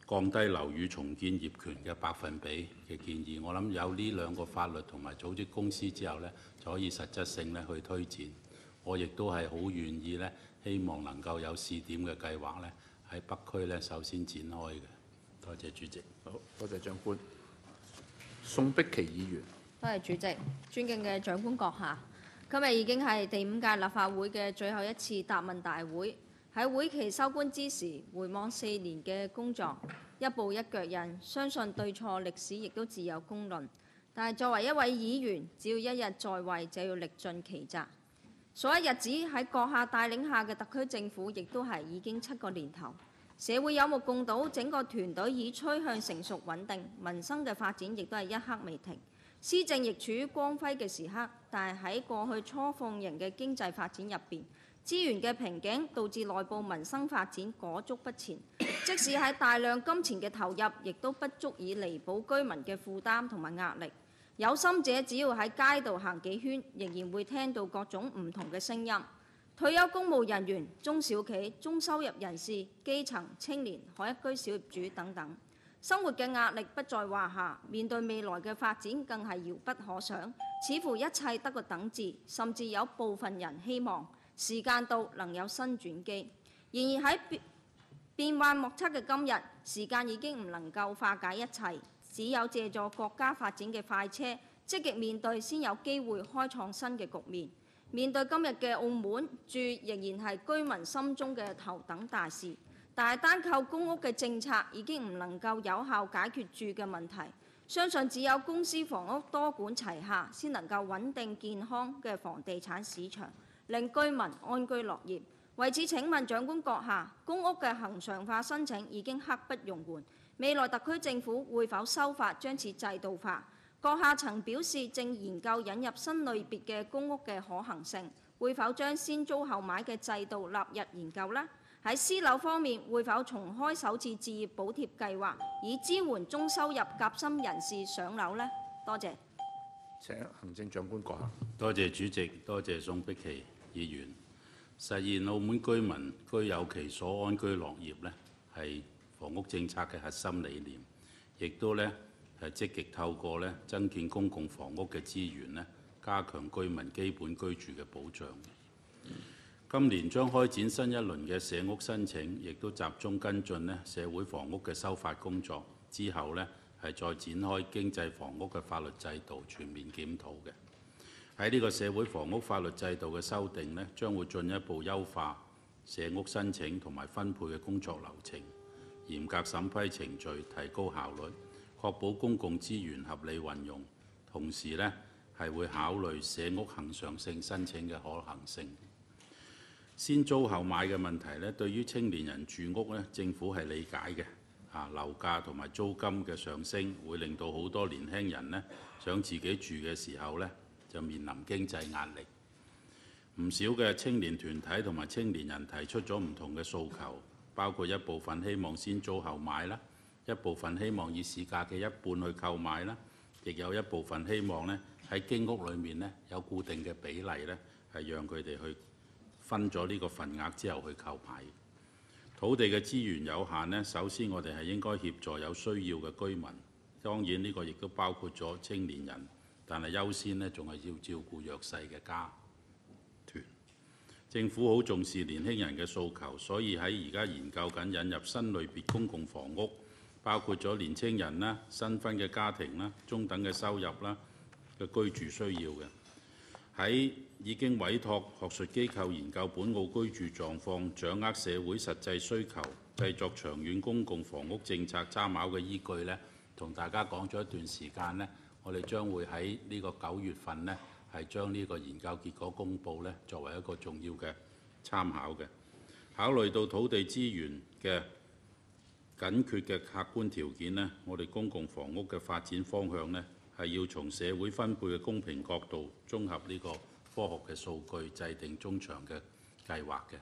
降低樓宇重建業權嘅百分比嘅建議。我諗有呢兩個法律同埋組織公司之後呢，就可以實質性咧去推展。我亦都係好願意呢，希望能夠有試點嘅計劃呢，喺北區呢首先展開嘅。多謝主席。 好，多謝長官。宋碧琪議員。 多謝主席，尊敬嘅長官閣下，今日已經係第5屆立法會嘅最後一次答問大會。喺會期收官之時，回望4年嘅工作，一步一腳印，相信對錯歷史亦都自有公論。但係作為一位議員，只要一日在位，就要力盡其責。所有日子喺閣下帶領下嘅特區政府，亦都係已經7個年頭。社會有目共睹，整個團隊已趨向成熟穩定，民生嘅發展亦都係一刻未停。施政亦處於光輝嘅時刻，但係喺過去初放型嘅經濟發展入邊，資源嘅瓶頸導致內部民生發展裹足不前。即使喺大量金錢嘅投入，亦都不足以彌補居民嘅負擔同埋壓力。有心者只要喺街道行幾圈，仍然會聽到各種唔同嘅聲音。退休公務人員、中小企、中收入人士、基層、青年、可一居小業主等等，生活嘅壓力不在話下，面對未來嘅發展更係遙不可想，似乎一切得個等字，甚至有部分人希望時間到能有新轉機。然而喺變幻莫測嘅今日，時間已經唔能夠化解一切，只有借助國家發展嘅快車，積極面對先有機會開創新嘅局面。面對今日嘅澳門，住仍然係居民心中嘅頭等大事。但係單靠公屋嘅政策已經唔能夠有效解決住嘅問題，相信只有公私房屋多管齊下，先能夠穩定健康嘅房地產市場，令居民安居樂業。為此請問長官閣下，公屋嘅恆常化申請已經刻不容緩，未來特區政府會否修法將此制度化？閣下曾表示正研究引入新類別嘅公屋嘅可行性，會否將先租後買嘅制度納入研究呢？喺私樓方面，會否重開首次置業補貼計劃，以支援中收入夾心人士上樓呢？多謝。 請行政長官閣下。 多謝主席，多謝宋碧琪議員。實現澳門居民居有其所安居樂業呢，係房屋政策嘅核心理念，亦都呢係積極透過呢增建公共房屋嘅資源呢，加強居民基本居住嘅保障。今年將開展新一輪嘅社屋申請，亦都集中跟進呢社會房屋嘅修法工作，之後呢係再展開經濟房屋嘅法律制度全面檢討嘅。喺呢個社會房屋法律制度嘅修訂呢，將會進一步優化社屋申請同埋分配嘅工作流程，嚴格審批程序，提高效率，確保公共資源合理運用。同時呢係會考慮社屋恆常性申請嘅可行性。先租後買嘅問題呢，對於青年人住屋呢，政府係理解嘅。樓價同埋租金嘅上升，會令到好多年輕人呢想自己住嘅時候呢，就面臨經濟壓力。唔少嘅青年團體同埋青年人提出咗唔同嘅訴求，包括一部分希望先租後買啦，一部分希望以市價嘅一半去購買啦，亦有一部分希望呢喺經屋裏面呢有固定嘅比例呢，係讓佢哋去分咗呢個份額之後去購買。土地嘅資源有限呢，首先我哋係應該協助有需要嘅居民，當然呢個亦都包括咗青年人，但係優先呢仲係要照顧弱勢嘅家團。政府好重視年輕人嘅訴求，所以喺而家研究緊引入新類別公共房屋，包括咗年青人啦、新婚嘅家庭啦、中等嘅收入啦嘅居住需要嘅。喺已經委託學術機構研究本澳居住狀況，掌握社會實際需求，製作長遠公共房屋政策參考嘅依據呢，同大家講咗一段時間呢，我哋將會喺呢個9月份呢，係將呢個研究結果公佈呢，作為一個重要嘅參考嘅。考慮到土地資源嘅緊缺嘅客觀條件呢，我哋公共房屋嘅發展方向呢，係要從社會分配嘅公平角度，綜合呢個科學嘅數據，制定中長嘅計劃嘅。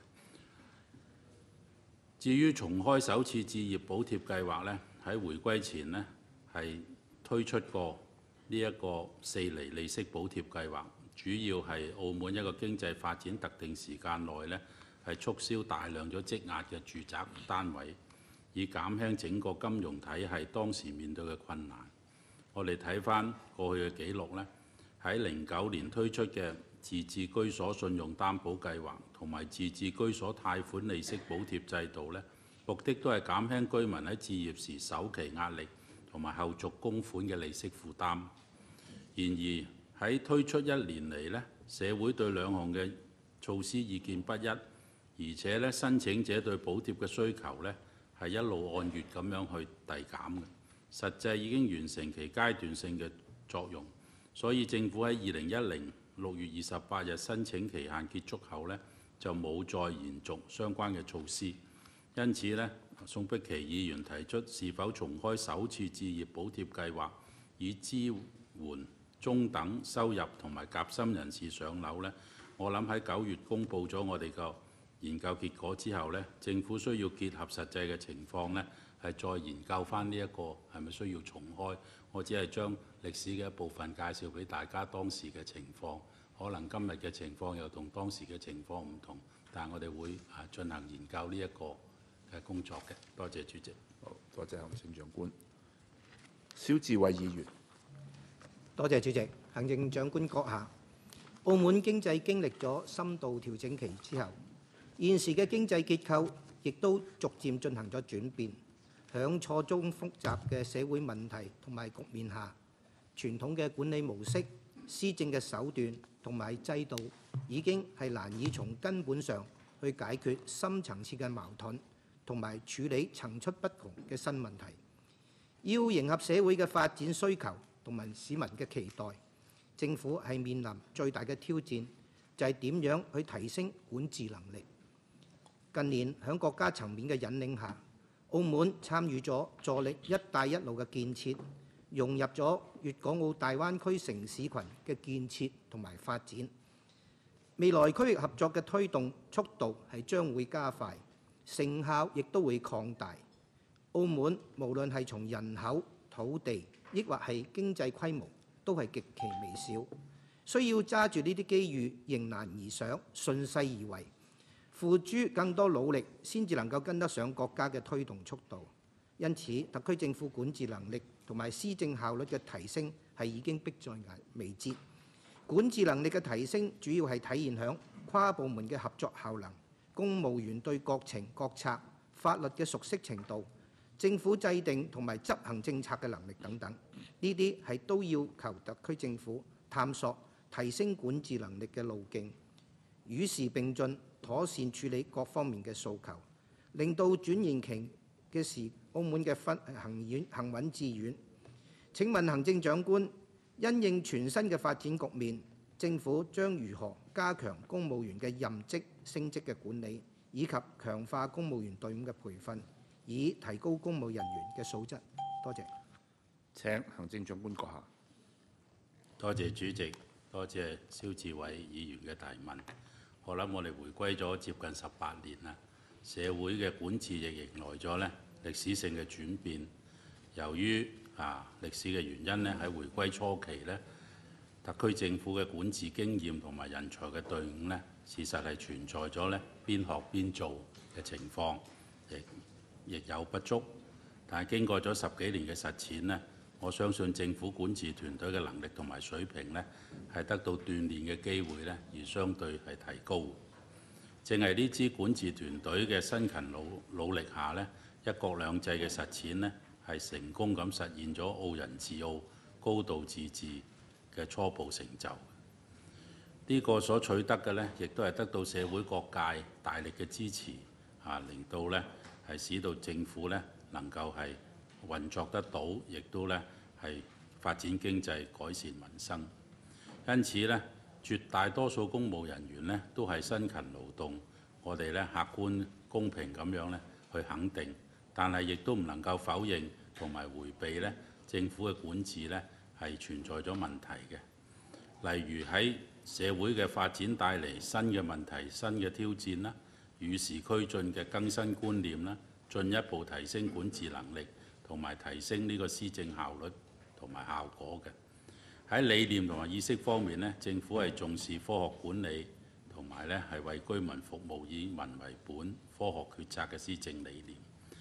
至於重開首次置業補貼計劃呢，喺回歸前呢，係推出過呢一個4厘利息補貼計劃，主要係澳門一個經濟發展特定時間內呢，係促銷大量咗積壓嘅住宅單位， 以減輕整個金融體系當時面對嘅困難。我哋睇翻過去嘅記錄呢，喺09年推出嘅自置居所信用擔保計劃同埋自置居所貸款利息補貼制度呢，目的都係減輕居民喺置業時首期壓力同埋後續供款嘅利息負擔。然而喺推出1年嚟呢，社會對兩項嘅措施意見不一，而且呢，申請者對補貼嘅需求呢係一路按月咁樣去遞減嘅，實際已經完成其階段性嘅作用。所以政府喺2010 6月28日申請期限結束後呢，就冇再延續相關嘅措施。因此呢，宋碧琪議員提出是否重開首次置業補貼計劃，以支援中等收入同埋夾心人士上樓呢，我諗喺9月公佈咗我哋個研究結果之後呢，政府需要結合實際嘅情況呢，係再研究翻呢一個係咪需要重開。我只係將歷史嘅一部分介紹俾大家當時嘅情況，可能今日嘅情況又同當時嘅情況唔同，但係我哋會進行研究呢一個嘅工作嘅。多謝主席。 好，多謝行政長官。蕭志偉議員。 多謝主席。行政長官閣下，澳門經濟經歷咗深度調整期之後，現時嘅經濟結構亦都逐漸進行咗轉變。響錯綜複雜嘅社會問題同埋局面下，傳統嘅管理模式、施政嘅手段同埋制度已經係難以從根本上去解決深層次嘅矛盾，同埋處理層出不窮嘅新問題。要迎合社會嘅發展需求同埋市民嘅期待，政府係面臨最大嘅挑戰，就係點樣去提升管治能力。近年喺國家層面嘅引領下，澳門參與咗助力一帶一路嘅建設，融入咗粵港澳大灣區城市群嘅建設同埋發展。未來區域合作嘅推動速度係將會加快，成效亦都會擴大。澳門無論係從人口、土地，抑或係經濟規模，都係極其微小，需要揸住呢啲機遇，迎難而上，順勢而為，付諸更多努力，先至能夠跟得上國家嘅推動速度。因此，特區政府管治能力同埋施政效率嘅提升係已經迫在眉睫。管治能力嘅提升主要係體現響跨部門嘅合作效能、公務員對國情國策、法律嘅熟悉程度、政府制定同埋執行政策嘅能力等等。呢啲係都要求特區政府探索提升管治能力嘅路徑，與時並進，妥善處理各方面嘅訴求，令到轉型期嘅時，澳門嘅行穩致遠。請問行政長官，因應全新嘅發展局面，政府將如何加強公務員嘅任職升職嘅管理，以及強化公務員隊伍嘅培訓，以提高公務人員嘅素質？多謝。 請行政長官閣下。 多謝主席，多謝蕭志偉議員嘅提問。我諗我哋回歸咗接近18年啦，社會嘅管治亦迎來咗呢歷史性嘅轉變。由於歷史嘅原因呢，喺回歸初期呢，特區政府嘅管治經驗同埋人才嘅隊伍呢，事實係存在咗呢邊學邊做嘅情況，亦有不足。但係經過咗10幾年嘅實踐呢，我相信政府管治團隊嘅能力同埋水平呢，係得到鍛鍊嘅機會呢，而相對係提高。正係呢支管治團隊嘅辛勤努力下呢，一國兩制嘅實踐呢，係成功咁實現咗澳人治澳、高度自治嘅初步成就。呢個所取得嘅呢，亦都係得到社會各界大力嘅支持，令到呢係使到政府呢能夠係運作得到，亦都呢係發展經濟、改善民生。因此呢，絕大多數公務人員呢都係辛勤勞動，我哋呢客觀公平咁樣呢去肯定，但係亦都唔能夠否認同埋迴避呢政府嘅管治呢係存在咗問題嘅。例如喺社會嘅發展帶嚟新嘅問題、新嘅挑戰啦，與時俱進嘅更新觀念啦，進一步提升管治能力同埋提升呢個施政效率同埋效果嘅。喺理念同埋意識方面呢，政府係重視科學管理同埋呢係為居民服務以民為本、科學決策嘅施政理念。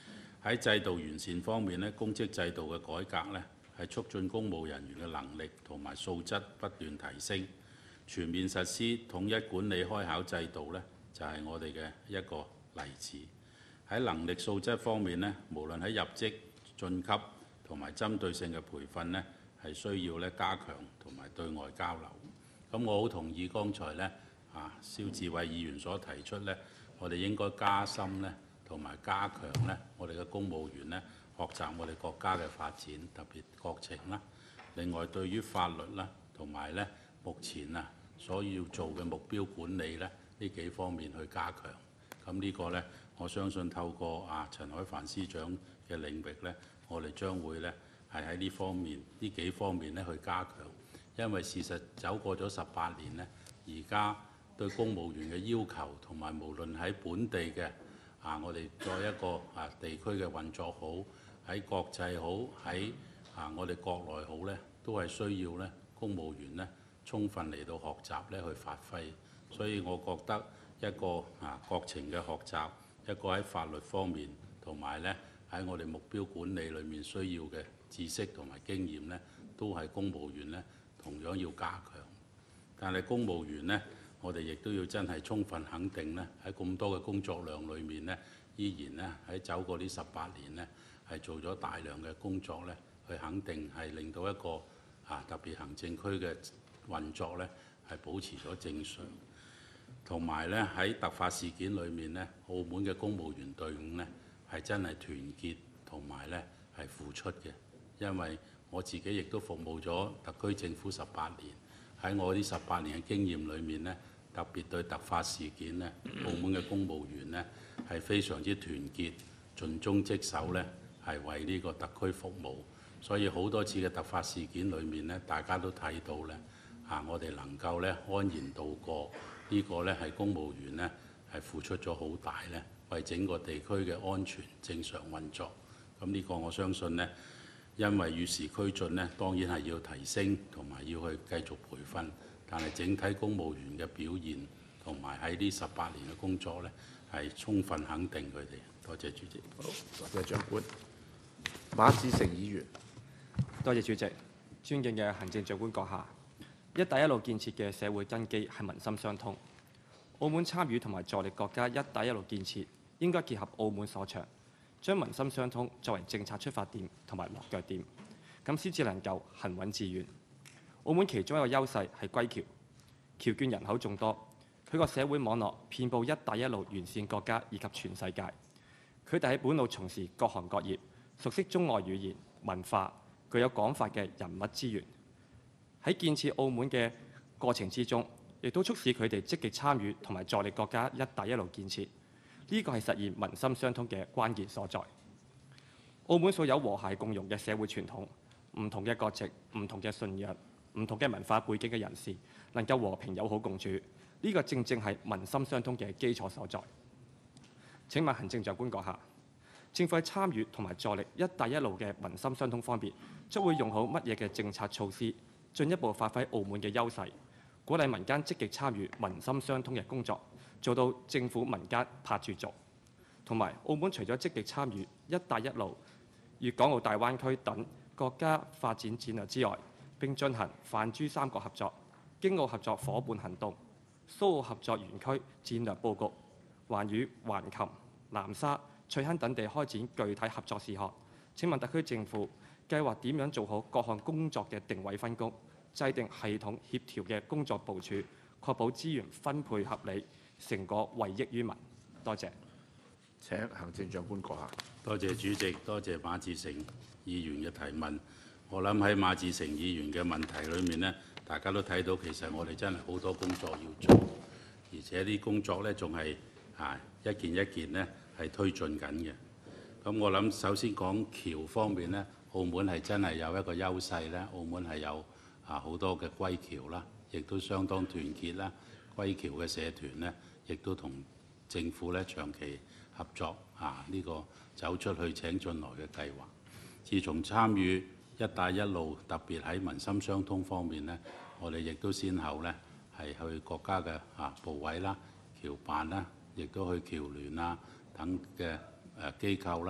喺制度完善方面呢，公職制度嘅改革呢，係促進公務人員嘅能力同埋素質不斷提升。全面實施統一管理開考制度呢，就係我哋嘅一個例子。喺能力素質方面呢，無論喺入職、晉級同埋針對性嘅培訓呢，係需要加強同埋對外交流。咁我好同意剛才呢蕭志偉議員所提出呢，我哋應該加深呢同埋加強呢我哋嘅公務員呢學習我哋國家嘅發展，特別國情啦。另外對於法律啦同埋呢目前所要做嘅目標管理呢幾方面去加強。咁呢個呢，我相信透過陳海帆司長嘅領域呢，我哋將會呢係喺呢方面呢幾方面呢去加強。因為事實走過咗18年呢，而家對公務員嘅要求同埋無論喺本地嘅我哋作一個地區嘅運作好，喺國際好，喺我哋國內好呢，都係需要呢公務員呢充分嚟到學習呢去發揮。所以我覺得一個國情嘅學習，一個喺法律方面同埋呢喺我哋目標管理裏面需要嘅知識同埋經驗呢，都係公務員呢同樣要加強。但係公務員呢，我哋亦都要真係充分肯定呢，喺咁多嘅工作量裏面呢，依然呢喺走過呢18年呢，係做咗大量嘅工作呢，去肯定係令到一個特別行政區嘅運作呢係保持咗正常。同埋呢喺突發事件裏面呢，澳門嘅公務員隊伍呢係真係團結同埋呢係付出嘅。因為我自己亦都服務咗特區政府18年，喺我呢18年嘅經驗裏面呢，特別對突發事件呢，澳門嘅公務員呢係非常之團結，盡忠職守呢係為呢個特區服務。所以好多次嘅突發事件裏面呢，大家都睇到呢，我哋能夠呢安然度過，呢個呢係公務員呢係付出咗好大呢，為整個地區嘅安全正常運作。咁呢個我相信呢，因為與時俱進呢，當然係要提升同埋要去繼續培訓，但係整體公務員嘅表現同埋喺呢18年嘅工作呢，係充分肯定佢哋。多謝主席。 好，多謝長官。馬志成議員。 多謝主席。尊敬嘅行政長官閣下，一帶一路建設嘅社會根基係民心相通。澳門參與同埋助力國家一帶一路建設，應該結合澳門所長，將民心相通作為政策出發點同埋落腳點，咁先至能夠行穩致遠。澳門其中一個優勢係歸僑，僑眷人口眾多，佢個社會網絡遍佈一帶一路沿線國家以及全世界。佢哋喺本路從事各行各業，熟悉中外語言文化，具有廣泛嘅人物資源。喺建設澳門嘅過程之中，亦都促使佢哋積極參與同埋助力國家一帶一路建設。呢個係實現民心相通嘅關鍵所在。澳門素有和諧共融嘅社會傳統，唔同嘅國籍、唔同嘅信仰、唔同嘅文化背景嘅人士能夠和平友好共處，呢個正正係民心相通嘅基礎所在。請問行政長官閣下，政府喺參與同埋助力一帶一路嘅民心相通方面，將會用好乜嘢嘅政策措施，進一步發揮澳門嘅優勢，鼓勵民間積極參與民心相通嘅工作，做到政府民間拍住做。同埋，澳門除咗積極參與一帶一路、粵港澳大灣區等國家發展戰略之外，並進行泛珠三角合作、京澳合作伙伴行動、蘇澳合作園區戰略佈局，還與橫琴、南沙、翠亨等地開展具體合作事項。請問特區政府計劃點樣做好各項工作嘅定位分工，制定系統協調嘅工作部署，確保資源分配合理，成果惠益於民？多謝。 請行政長官閣下。 多謝主席，多謝馬志成議員嘅提問。我諗喺馬志成議員嘅問題裏面呢，大家都睇到其實我哋真係好多工作要做，而且啲工作呢仲係一件一件呢係推進緊嘅。咁我諗首先講僑方面呢，澳門係真係有一個優勢呢，澳門係有好多嘅歸僑啦，亦都相當團結啦。歸僑嘅社團呢，亦都同政府呢長期合作呢個走出去請進來嘅計劃。自從參與一帶一路，特別喺民心相通方面呢，我哋亦都先後呢係去國家嘅部委啦、僑辦啦，亦都去僑聯啊等嘅機構啦，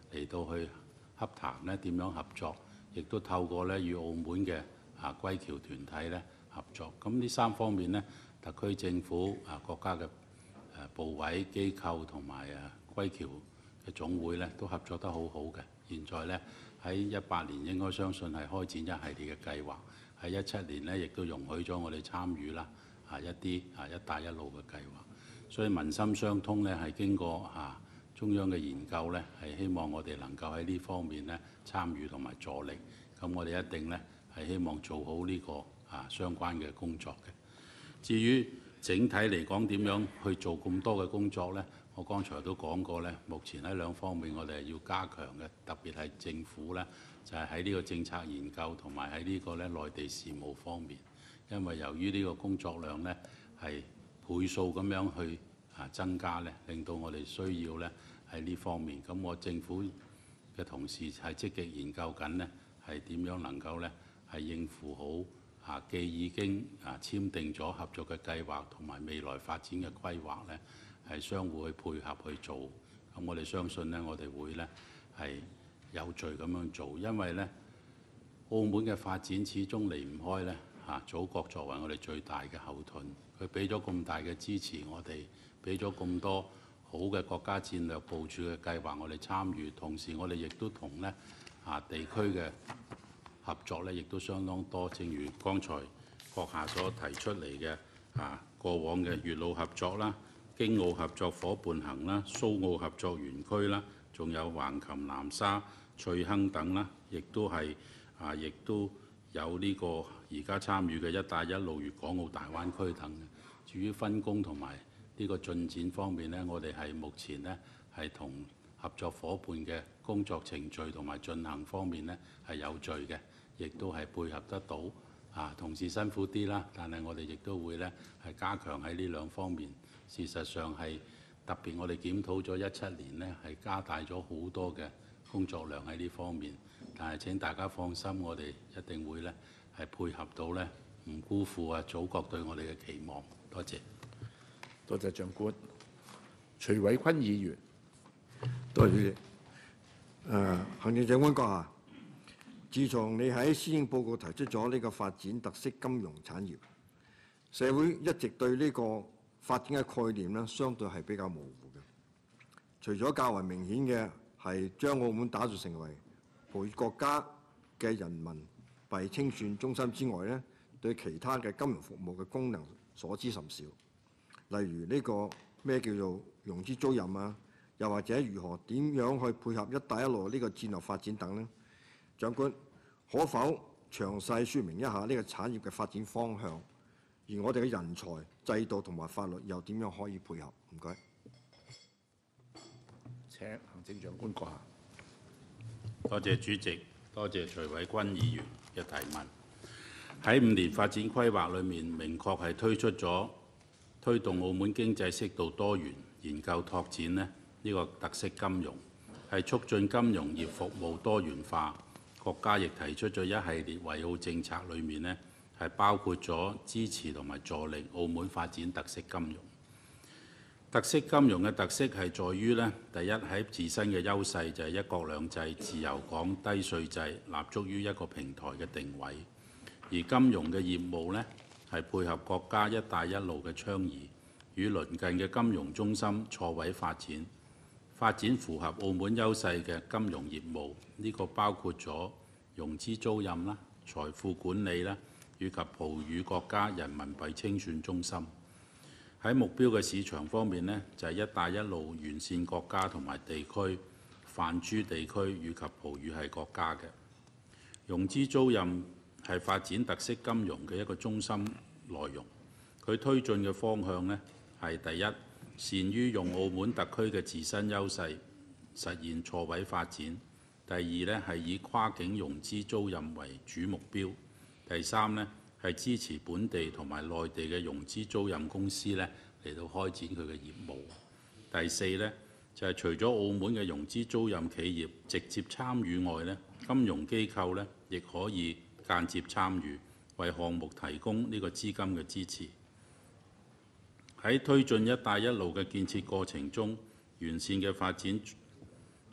嚟到去洽談咧點樣合作，亦都透過咧與澳門嘅歸僑團體咧合作。咁呢3方面呢，特區政府國家嘅部委機構同埋歸僑嘅總會咧都合作得好好嘅。現在咧喺18年應該相信係開展一系列嘅計劃，喺17年咧亦都容許咗我哋參與啦一啲一帶一路嘅計劃。所以民心相通咧係經過中央嘅研究咧，係希望我哋能夠喺呢方面咧參與同埋助力。咁我哋一定咧係希望做好呢個相關嘅工作嘅。至於整體嚟講點樣去做咁多嘅工作呢？我剛才都講過呢，目前喺2方面我哋係要加強嘅，特別係政府呢，就係喺呢個政策研究同埋喺呢個咧內地事務方面，因為由於呢個工作量呢係倍數咁樣去增加呢，令到我哋需要呢喺呢方面。咁我政府嘅同事係積極研究緊呢，係點樣能夠呢係應付好既已經簽訂咗合作嘅計劃同埋未來發展嘅規劃呢，係相互去配合去做。咁我哋相信呢，我哋會呢係有序咁樣做，因為呢澳門嘅發展始終離唔開呢祖國作為我哋最大嘅後盾，佢俾咗咁大嘅支持我哋，俾咗咁多好嘅國家戰略部署嘅計劃我哋參與，同時我哋亦都同呢地區嘅合作咧，亦都相當多。正如剛才閣下所提出嚟嘅過往嘅粵澳合作啦、京澳合作伙伴行啦、蘇澳合作園區啦，仲有橫琴、南沙、翠亨等啦，亦都係亦都有呢個而家參與嘅一帶一路粵港澳大灣區等嘅。至於分工同埋呢個進展方面呢，我哋係目前呢係同合作伙伴嘅工作程序同埋進行方面呢係有序嘅，亦都係配合得到。同事辛苦啲啦，但係我哋亦都會呢係加強喺呢2方面。事實上係特別我哋檢討咗17年呢係加大咗好多嘅工作量喺呢方面。但係請大家放心，我哋一定會呢係配合到呢，唔辜負祖國對我哋嘅期望。多謝。 多謝長官。徐偉坤議員。 多謝主席。行政長官閣下，自從你喺施政報告提出咗呢個發展特色金融產業，社會一直對呢個發展嘅概念呢，相對係比較模糊嘅。除咗較為明顯嘅係將澳門打造成為葡語國家嘅人民幣清算中心之外呢，對其他嘅金融服務嘅功能所知甚少。例如呢個咩叫做融資租賃啊，又或者如何點樣去配合一帶一路呢個戰略發展等呢？長官可否詳細説明一下呢個產業嘅發展方向，而我哋嘅人才、制度同埋法律又點樣可以配合？唔該。 請行政長官閣下。 多謝主席，多謝徐偉坤議員嘅提問。喺5年發展規劃裏面，明確係推出咗推動澳門經濟適度多元、研究拓展呢個特色金融，係促進金融業服務多元化。國家亦提出咗一系列惠澳政策裏面呢係包括咗支持同埋助力澳門發展特色金融。特色金融嘅特色係在於呢，第一喺自身嘅優勢就係一國兩制、自由港、低稅制，立足於一個平台嘅定位。而金融嘅業務呢，係配合國家一帶一路嘅倡議，與鄰近嘅金融中心錯位發展，發展符合澳門優勢嘅金融業務。呢個包括咗融資租賃啦、財富管理啦，以及葡語國家人民幣清算中心。喺目標嘅市場方面呢，就係一帶一路沿線國家同埋地區、泛珠地區以及葡語系國家嘅融資租賃係發展特色金融嘅一個中心內容。佢推進嘅方向呢，係第一，善於用澳門特區嘅自身優勢，實現錯位發展；第二呢，係以跨境融資租賃為主目標；第三呢，係支持本地同埋內地嘅融資租賃公司呢嚟到開展佢嘅業務；第四呢，就係除咗澳門嘅融資租賃企業直接參與外呢，金融機構呢亦可以間接參與，為項目提供呢個資金嘅支持。喺推進一帶一路嘅建設過程中，完善嘅發展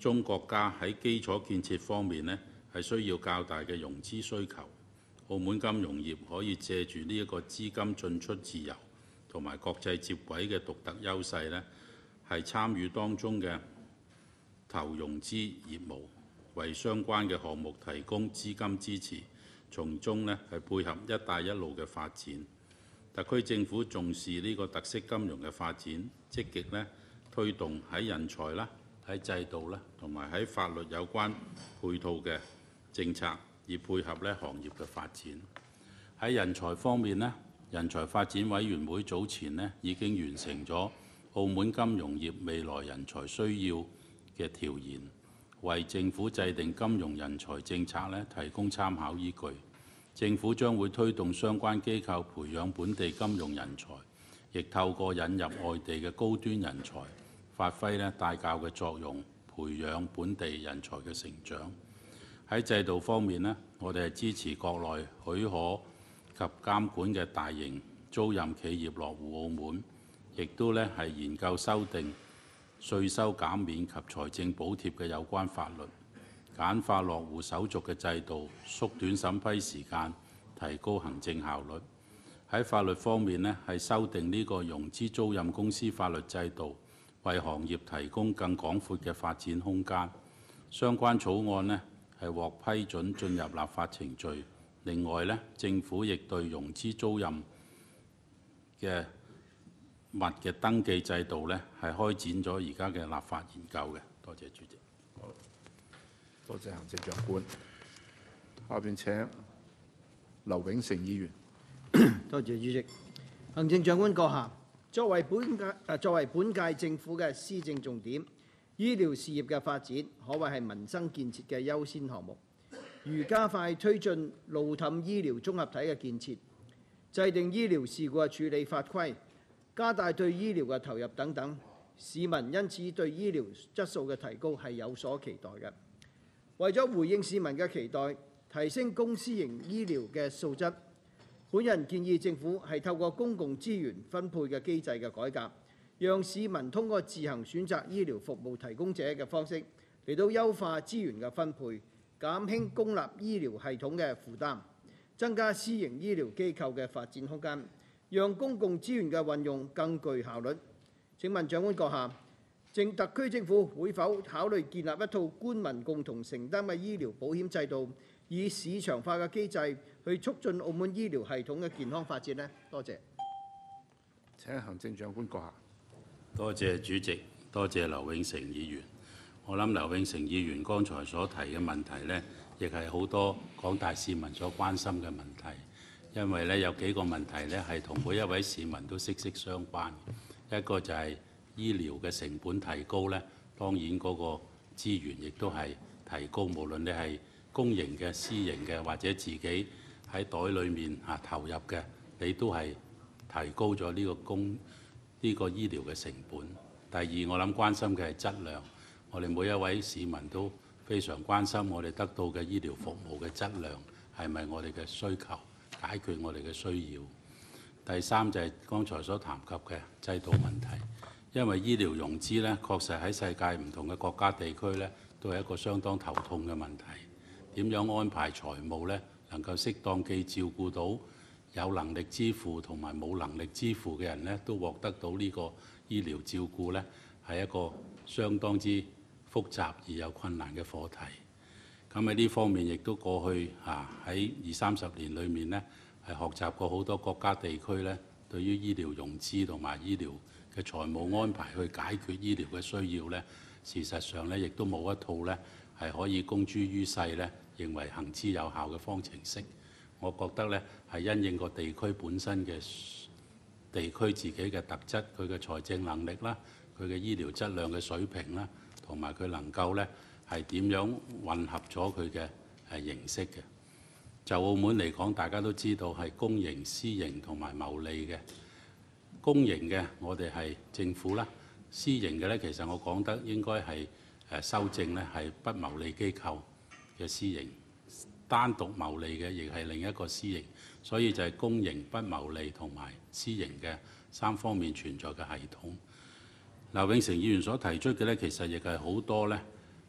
中國家喺基礎建設方面呢，係需要較大嘅融資需求。澳門金融業可以借住呢一個資金進出自由同埋國際接軌嘅獨特優勢呢，係參與當中嘅投融資業務，為相關嘅項目提供資金支持，從中呢係配合一帶一路嘅發展。特區政府重視呢個特色金融嘅發展，積極呢推動喺人才啦、喺制度啦同埋喺法律有關配套嘅政策，以配合呢行業嘅發展。喺人才方面呢，人才發展委員會早前呢已經完成咗澳門金融業未來人才需要嘅調研，為政府制定金融人才政策呢提供參考依據。政府將會推動相關機構培養本地金融人才，亦透過引入外地嘅高端人才，發揮呢帶教嘅作用，培養本地人才嘅成長。喺制度方面呢，我哋係支持國內許可及監管嘅大型租賃企業落戶澳門，亦都呢係研究修訂稅收減免及財政補貼嘅有關法律，簡化落戶手續嘅制度，縮短審批時間，提高行政效率。喺法律方面呢，係修訂呢個融資租賃公司法律制度，為行業提供更廣闊嘅發展空間。相關草案呢係獲批准進入立法程序。另外呢，政府亦對融資租賃嘅物嘅登記制度呢係開展咗而家嘅立法研究嘅。多謝主席。 多謝行政長官。下邊請劉永成議員。 多謝主席。行政長官閣下，作為本屆政府嘅施政重點，醫療事業嘅發展可謂係民生建設嘅優先項目。如加快推進路氹醫療綜合體嘅建設，制定醫療事故嘅處理法規，加大對醫療嘅投入等等，市民因此對醫療質素嘅提高係有所期待嘅。為咗回應市民嘅期待，提升公私營醫療嘅素質，本人建議政府係透過公共資源分配嘅機制嘅改革，讓市民通過自行選擇醫療服務提供者嘅方式嚟到優化資源嘅分配，減輕公立醫療系統嘅負擔，增加私營醫療機構嘅發展空間，讓公共資源嘅運用更具效率。請問長官閣下，特區政府會否考慮建立一套官民共同承擔嘅醫療保險制度，以市場化嘅機制去促進澳門醫療系統嘅健康發展呢？多謝。 請行政長官閣下。 多謝主席，多謝劉永成議員。我諗劉永成議員剛才所提嘅問題呢，亦係好多廣大市民所關心嘅問題。因為呢，有幾個問題呢係同每一位市民都息息相關。一個就係醫療嘅成本提高呢，當然嗰個資源亦都係提高，無論你係公營嘅、私營嘅，或者自己喺袋裏面投入嘅，你都係提高咗呢個醫療嘅成本。第二，我諗關心嘅係質量。我哋每一位市民都非常關心我哋得到嘅醫療服務嘅質量係咪我哋嘅需求，解決我哋嘅需要。第三就係剛才所談及嘅制度問題，因為醫療融資呢，確實喺世界唔同嘅國家地區呢，都係一個相當頭痛嘅問題。點樣安排財務呢，能夠適當既照顧到有能力支付同埋冇能力支付嘅人呢，都獲得到呢個醫療照顧呢，係一個相當之複雜而又困難嘅課題。咁喺呢方面亦都過去喺20-30年裏面呢，係學習過好多國家地區呢，對於醫療融資同埋醫療嘅財務安排去解決醫療嘅需要呢，事實上呢，亦都冇一套呢係可以公諸於世呢，認為行之有效嘅方程式。我覺得呢係因應個地區本身嘅地區自己嘅特質，佢嘅財政能力啦，佢嘅醫療質量嘅水平啦，同埋佢能夠呢係點樣混合咗佢嘅形式嘅。就澳門嚟講，大家都知道係公營、私營同埋牟利嘅。公營嘅我哋係政府啦，私營嘅呢，其實我講得應該係修正呢係不牟利機構嘅私營，單獨牟利嘅亦係另一個私營，所以就係公營、不牟利同埋私營嘅三方面存在嘅系統。劉永成議員所提出嘅呢，其實亦係好多呢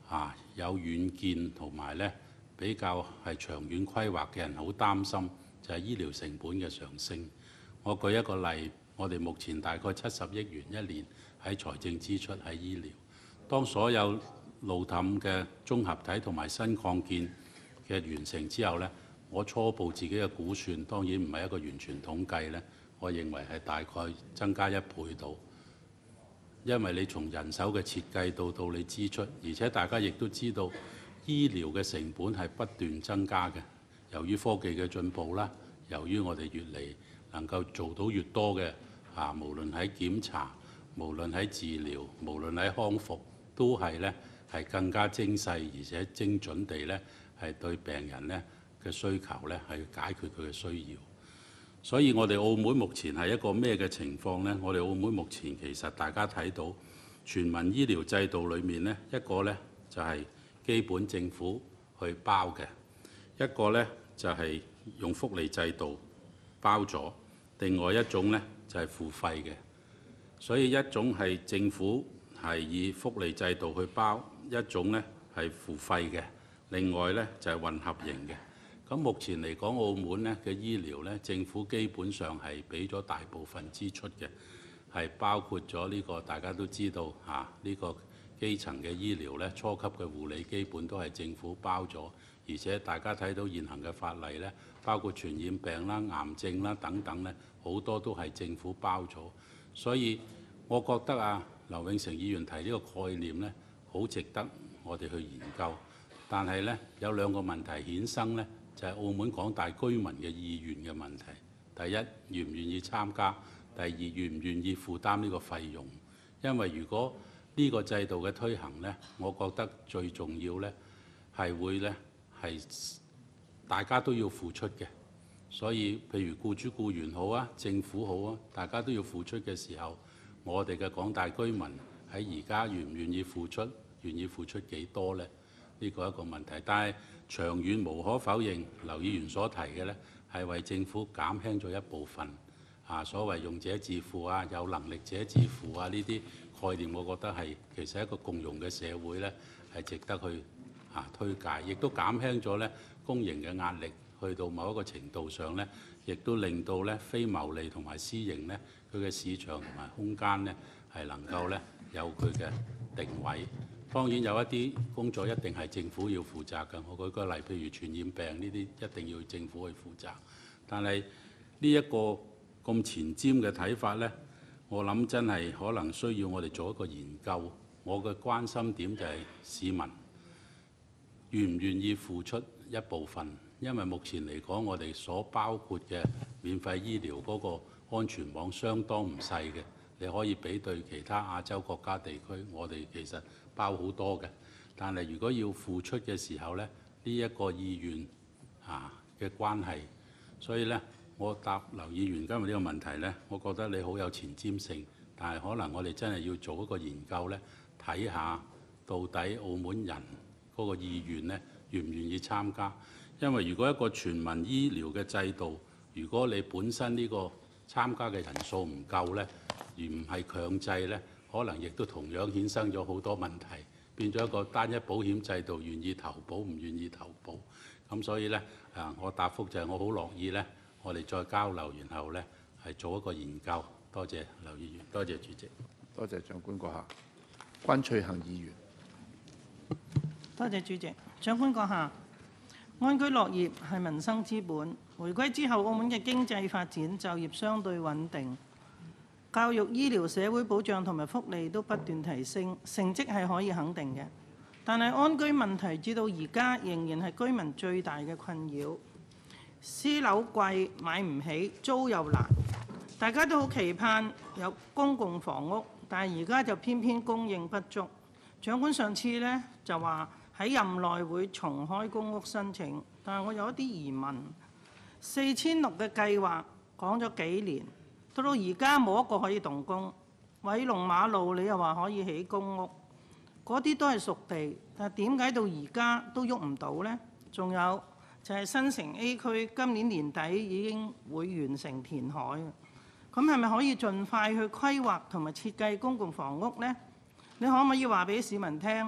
有遠見同埋呢比較係長遠規劃嘅人好擔心，就係醫療成本嘅上升。我舉一個例，我哋目前大概70億元一年喺財政支出喺醫療。當所有路氹嘅綜合體同埋新擴建嘅完成之後呢，我初步自己嘅估算，當然唔係一個完全統計呢，我認為係大概增加1倍到。因為你從人手嘅設計到你支出，而且大家亦都知道醫療嘅成本係不斷增加嘅。由於科技嘅進步啦，由於我哋越嚟能夠做到越多嘅無論喺檢查、無論喺治療、無論喺康復，都係呢係更加精細而且精準地呢係對病人呢嘅需求呢係解決佢嘅需要。所以我哋澳門目前係一個咩嘅情況呢？我哋澳門目前其實大家睇到全民醫療制度裏面呢，一個呢就係基本政府去包嘅，一個呢就係用福利制度包咗，另外一種呢就係付費嘅。所以一種係政府係以福利制度去包，一種呢係付費嘅，另外呢就係混合型嘅。咁目前嚟講，澳門呢嘅醫療呢，政府基本上係俾咗大部分支出嘅，係包括咗呢個大家都知道呢個基層嘅醫療呢，初級嘅護理基本都係政府包咗，而且大家睇到現行嘅法例呢，包括傳染病啦、癌症啦等等呢，好多都係政府包咗。所以我覺得劉永成議員提呢個概念呢，好值得我哋去研究。但係呢，有兩個問題衍生呢，就係澳門廣大居民嘅意願嘅問題。第一，願唔願意參加；第二，願唔願意負擔呢個費用。因為如果呢個制度嘅推行呢，我覺得最重要呢係會呢係大家都要付出嘅。所以譬如僱主僱員好啊，政府好啊，大家都要付出嘅時候，我哋嘅廣大居民喺而家願唔願意付出，願意付出幾多呢？呢個係一個問題。但係長遠無可否認，劉議員所提嘅呢係為政府減輕咗一部分所謂用者自負有能力者自負呢啲概念，我覺得係其實一個共融嘅社會呢係值得去推介，亦都減輕咗呢公營嘅壓力。去到某一個程度上呢，亦都令到呢非牟利同埋私營呢，佢嘅市場同埋空間呢係能夠呢有佢嘅定位。當然有一啲工作一定係政府要負責嘅。我舉個例，譬如傳染病呢啲，一定要政府去負責。但係呢一個咁前瞻嘅睇法呢，我諗真係可能需要我哋做一個研究。我嘅關心點就係市民願唔願意付出一部分。因為目前嚟講，我哋所包括嘅免費醫療嗰個安全網相當唔細嘅，你可以比對其他亞洲國家地區，我哋其實包好多嘅。但係如果要付出嘅時候呢，呢一個意願嘅關係，所以呢，我答劉議員今日呢個問題呢，我覺得你好有前瞻性，但係可能我哋真係要做一個研究呢，睇下到底澳門人嗰個意願呢，願唔願意參加。因為如果一個全民醫療嘅制度，如果你本身呢個參加嘅人數唔夠呢，而唔係強制呢，可能亦都同樣衍生咗好多問題，變咗一個單一保險制度，願意投保唔願意投保。咁所以呢，我答覆就係我好樂意呢，我哋再交流，然後呢係做一個研究。多謝劉議員，多謝主席， 多謝長官閣下。關翠杏議員， 多謝主席，長官閣下。安居樂業係民生之本。回歸之後，澳門嘅經濟發展、就業相對穩定，教育、醫療、社會保障同埋福利都不斷提升，成績係可以肯定嘅。但係安居問題至到而家仍然係居民最大嘅困擾。私樓貴，買唔起，租又難。大家都好期盼有公共房屋，但係而家就偏偏供應不足。長官上次呢就話喺任內會重開公屋申請，但係我有一啲疑問。4600嘅計劃講咗幾年，到而家冇一個可以動工。偉龍馬路你又話可以起公屋，嗰啲都係熟地，但係點解到而家都喐唔到呢？仲有就係新城 A 區今年年底已經會完成填海，咁係咪可以盡快去規劃同埋設計公共房屋呢？你可唔可以話俾市民聽？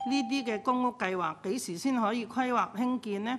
呢啲嘅公屋計劃幾時先可以規劃興建呢？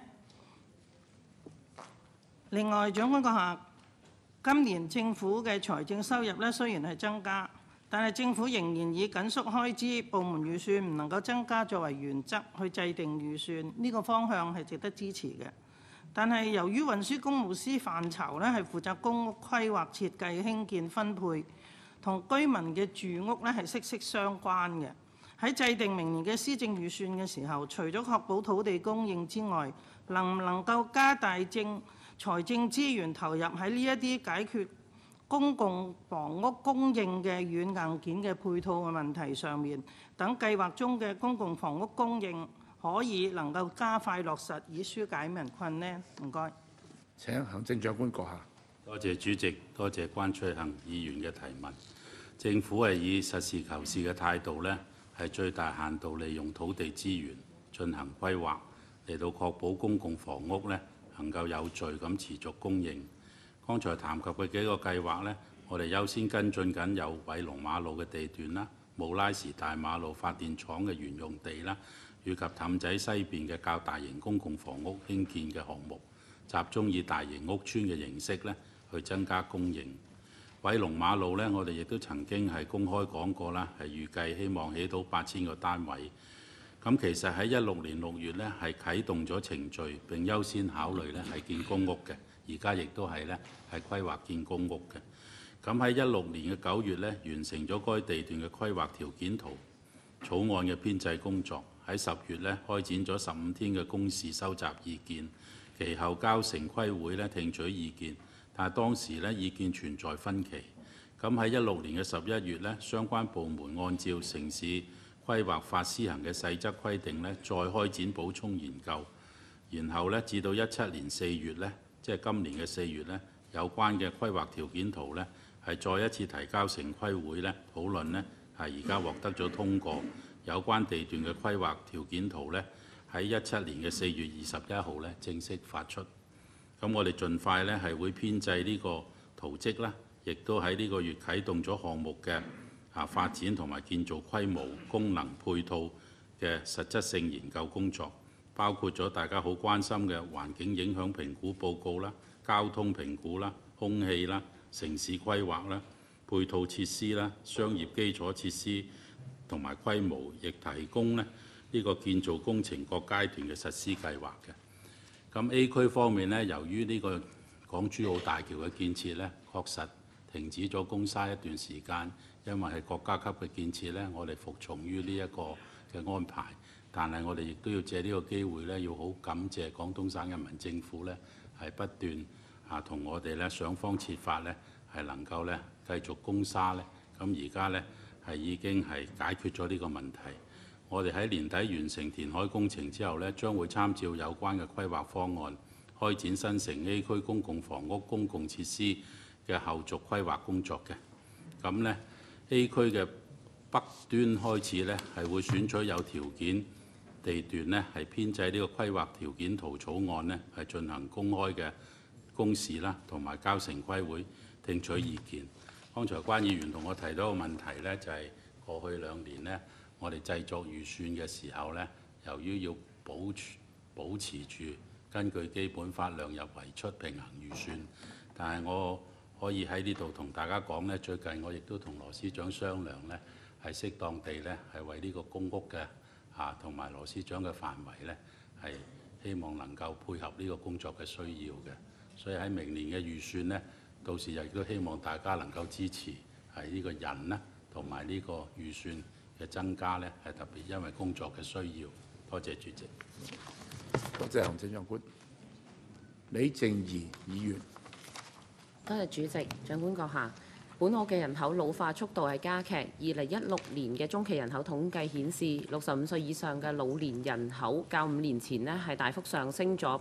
另外，長官閣下，今年政府嘅財政收入咧雖然係增加，但係政府仍然以緊縮開支、部門預算唔能夠增加作為原則去制定預算，呢個方向係值得支持嘅。但係由於運輸工務司範疇咧係負責公屋規劃、設計、興建、分配，同居民嘅住屋咧係息息相關嘅。喺制定明年嘅施政預算嘅時候，除咗確保土地供應之外，能唔能夠加大財政資源投入喺呢一啲解決公共房屋供應嘅軟硬件嘅配套嘅問題上面，等計劃中嘅公共房屋供應可以能夠加快落實，以紓解民困呢？唔該。 請行政長官閣下。 多謝主席，多謝關翠杏議員嘅提問。政府係以實事求是嘅態度呢，係最大限度利用土地資源進行規劃，嚟到確保公共房屋呢能夠有序咁持續供應。剛才談及嘅幾個計劃呢，我哋優先跟進緊有偉龍馬路嘅地段啦、慕拉士大馬路發電廠嘅原用地啦，以及氹仔西邊嘅較大型公共房屋興建嘅項目，集中以大型屋邨嘅形式呢去增加供應。偉龍馬路呢，我哋亦都曾經係公開講過啦，係預計希望起到8000個單位。咁其實喺16年6月呢，係啟動咗程序，並優先考慮呢係建公屋嘅。而家亦都係呢係規劃建公屋嘅。咁喺16年嘅9月呢，完成咗該地段嘅規劃條件圖草案嘅編製工作。喺10月呢，開展咗15天嘅公示收集意見，其後交城規會呢聽取意見，但係當時呢意見存在分歧。咁喺16年嘅11月呢，相關部門按照城市規劃法施行嘅細則規定呢，再開展補充研究，然後呢，至到17年4月呢，即係今年嘅4月呢，有關嘅規劃條件圖呢，係再一次提交城規會呢討論呢，係而家獲得咗通過。有關地段嘅規劃條件圖呢，喺17年嘅4月21號呢正式發出。咁我哋盡快呢係會編製呢個圖則啦，亦都喺呢個月啟動咗項目嘅發展同埋建造規模、功能配套嘅實質性研究工作，包括咗大家好關心嘅環境影響評估報告啦、交通評估啦、空氣啦、城市規劃啦、配套設施啦、商業基礎設施同埋規模，亦提供呢個建造工程各階段嘅實施計劃嘅。咁 A 區方面呢，由於呢個港珠澳大橋嘅建設呢，確實停止咗公沙一段時間，因為係國家級嘅建設呢，我哋服從於呢一個嘅安排。但係我哋亦都要借呢個機會呢，要好感謝廣東省人民政府呢，係不斷同我哋呢想方設法呢，係能夠呢繼續公沙呢。咁而家呢，係已經係解決咗呢個問題。我哋喺年底完成填海工程之後呢，將會參照有關嘅規劃方案，開展新城 A 區公共房屋公共設施嘅後續規劃工作嘅。咁呢 A 區嘅北端開始呢，係會選取有條件地段呢，係編製呢個規劃條件圖草案呢，係進行公開嘅公示啦，同埋交城規會聽取意見。剛才關議員同我提到一個問題呢，就係過去2年呢，我哋製作預算嘅時候呢，由於要保持住根據基本法量入為出平衡預算，但係我可以喺呢度同大家講呢，最近我亦都同羅司長商量呢，係適當地呢，係為呢個公屋嘅同埋羅司長嘅範圍呢，係希望能夠配合呢個工作嘅需要嘅。所以喺明年嘅預算呢，到時亦都希望大家能夠支持係呢個人呢，同埋呢個預算嘅增加呢，係特別因為工作嘅需要。多謝主席。 多謝行政長官。李靜儀議員。 多謝主席，長官閣下。本澳嘅人口老化速度係加劇。2016年嘅中期人口統計顯示，65歲以上嘅老年人口較5年前呢係大幅上升咗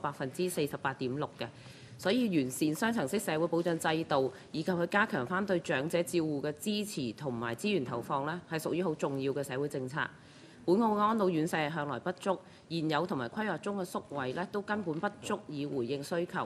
48.6%嘅。所以完善雙層式社會保障制度，以及去加強翻對長者照護嘅支持同埋資源投放呢，係屬於好重要嘅社會政策。本澳安老院舍向來不足，現有同埋規劃中嘅宿位呢都根本不足以回應需求。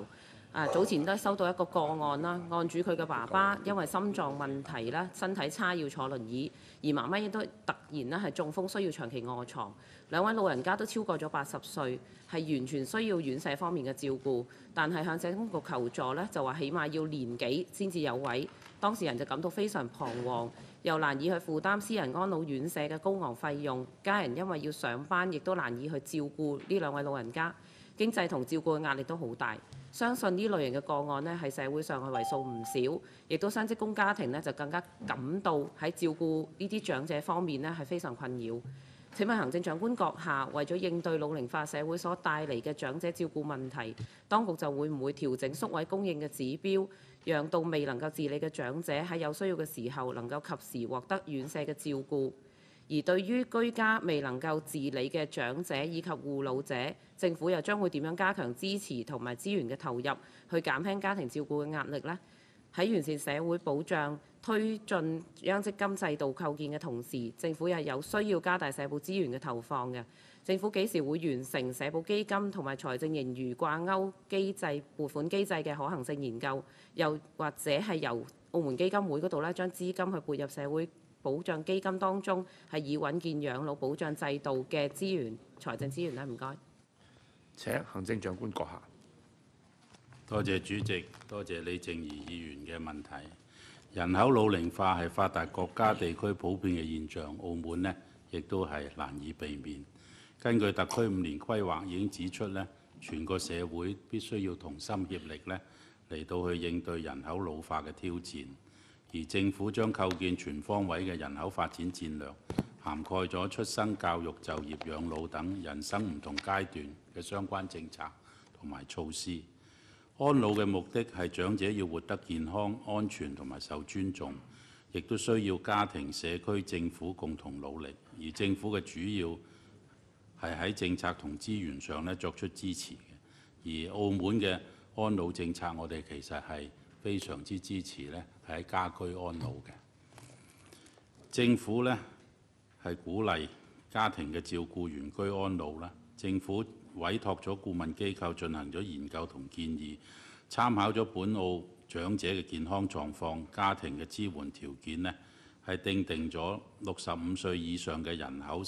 早前都收到一個個案啦，案主佢嘅爸爸因為心臟問題啦，身體差要坐輪椅，而媽媽亦都突然咧係中風，需要長期臥床。兩位老人家都超過咗80歲，係完全需要院舍方面嘅照顧，但係向社工局求助咧，就話起碼要年幾先至有位。當事人就感到非常彷徨，又難以去負擔私人安老院舍嘅高昂費用，家人因為要上班，亦都難以去照顧呢兩位老人家，經濟同照顧嘅壓力都好大。相信呢類型嘅個案呢，係社會上係為數唔少，亦都雙職工家庭呢，就更加感到喺照顧呢啲長者方面呢，係非常困擾。請問行政長官閣下，為咗應對老齡化社會所帶嚟嘅長者照顧問題，當局就會唔會調整宿位供應嘅指標，讓到未能夠自理嘅長者喺有需要嘅時候能夠及時獲得院舍嘅照顧？而對於居家未能夠自理嘅長者以及護老者，政府又將會點樣加強支持同埋資源嘅投入，去減輕家庭照顧嘅壓力呢？喺完善社會保障、推進央積金制度構建嘅同時，政府又有需要加大社保資源嘅投放嘅。政府幾時會完成社保基金同埋財政盈餘掛鈎機制撥款機制嘅可行性研究？又或者係由澳門基金會嗰度咧，將資金去撥入社會保障基金當中，係以穩健養老保障制度嘅資源、財政資源呢？唔該。 請行政長官閣下。 多謝主席，多謝李靜儀議員嘅問題。人口老齡化係發達國家地區普遍嘅現象，澳門呢亦都係難以避免。根據特區5年規劃已經指出呢，全個社會必須要同心協力呢嚟到去應對人口老化嘅挑戰。而政府將構建全方位嘅人口發展戰略，涵蓋咗出生、教育、就業、養老等人生唔同階段嘅相關政策同埋措施。安老嘅目的係長者要活得健康、安全同埋受尊重，亦都需要家庭、社區、政府共同努力。而政府嘅主要係喺政策同資源上咧作出支持嘅。而澳門嘅安老政策，我哋其實係非常之支持咧，係喺家居安老嘅。政府咧係鼓勵家庭嘅照顧原居安老啦。政府委託咗顧問機構進行咗研究同建議，參考咗本澳長者嘅健康狀況、家庭嘅支援條件呢，係訂定咗65歲以上嘅人口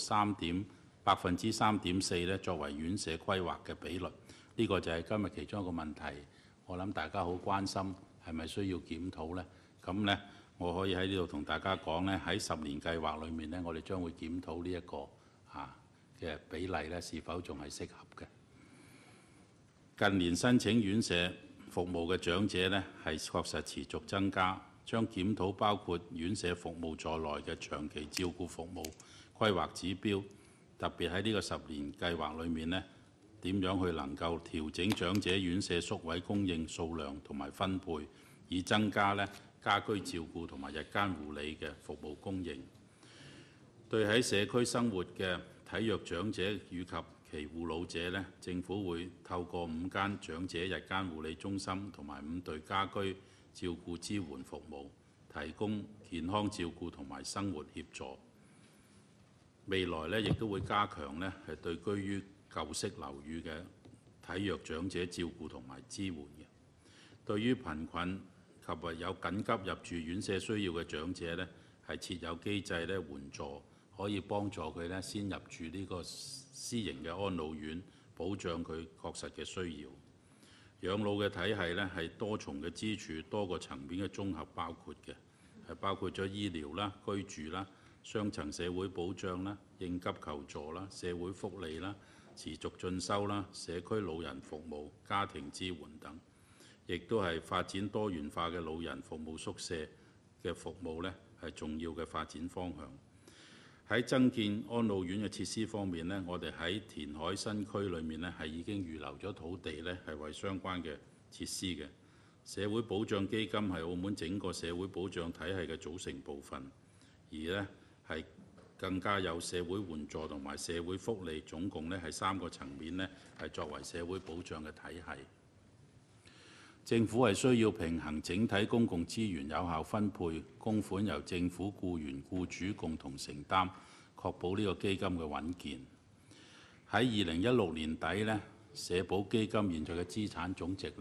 3.4%咧作為院舍規劃嘅比率。呢個就係今日其中一個問題，我諗大家好關心係咪需要檢討呢？咁呢，我可以喺呢度同大家講呢，喺10年計劃裏面呢，我哋將會檢討呢一個嘅比例呢，是否仲係適合嘅？近年申請院舍服務嘅長者呢，係確實持續增加，將檢討包括院舍服務在內嘅長期照顧服務規劃指標，特別喺呢個10年計劃裏面呢，點樣去能夠調整長者院舍宿位供應數量同埋分配，以增加呢家居照顧同埋日間護理嘅服務供應。對喺社區生活嘅體弱長者以及其護老者呢，政府會透過5間長者日間護理中心同埋5隊家居照顧支援服務，提供健康照顧同埋生活協助。未來呢，亦都會加強呢係對居於舊式樓宇嘅體弱長者照顧同埋支援嘅。對於貧困及或有緊急入住院舍需要嘅長者呢，係設有機制咧援助，可以幫助佢咧先入住呢個私營嘅安老院，保障佢確實嘅需要。養老嘅體系咧係多重嘅支柱、多個層面嘅綜合包括嘅，係包括咗醫療啦、居住啦、雙層社會保障啦、應急求助啦、社會福利啦、持續進修啦、社區老人服務、家庭支援等，亦都係發展多元化嘅老人服務宿舍嘅服務呢係重要嘅發展方向。喺增建安老院嘅設施方面呢，我哋喺填海新區裏面呢係已經預留咗土地呢係為相關嘅設施嘅。社會保障基金係澳門整個社會保障體系嘅組成部分，而呢係更加有社會援助同埋社會福利，總共呢係3個層面呢係作為社會保障嘅體系。政府係需要平衡整體公共資源有效分配，公款由政府、僱員、僱主共同承擔，確保呢個基金嘅穩健。喺2016年底呢，社保基金現在嘅資產總值呢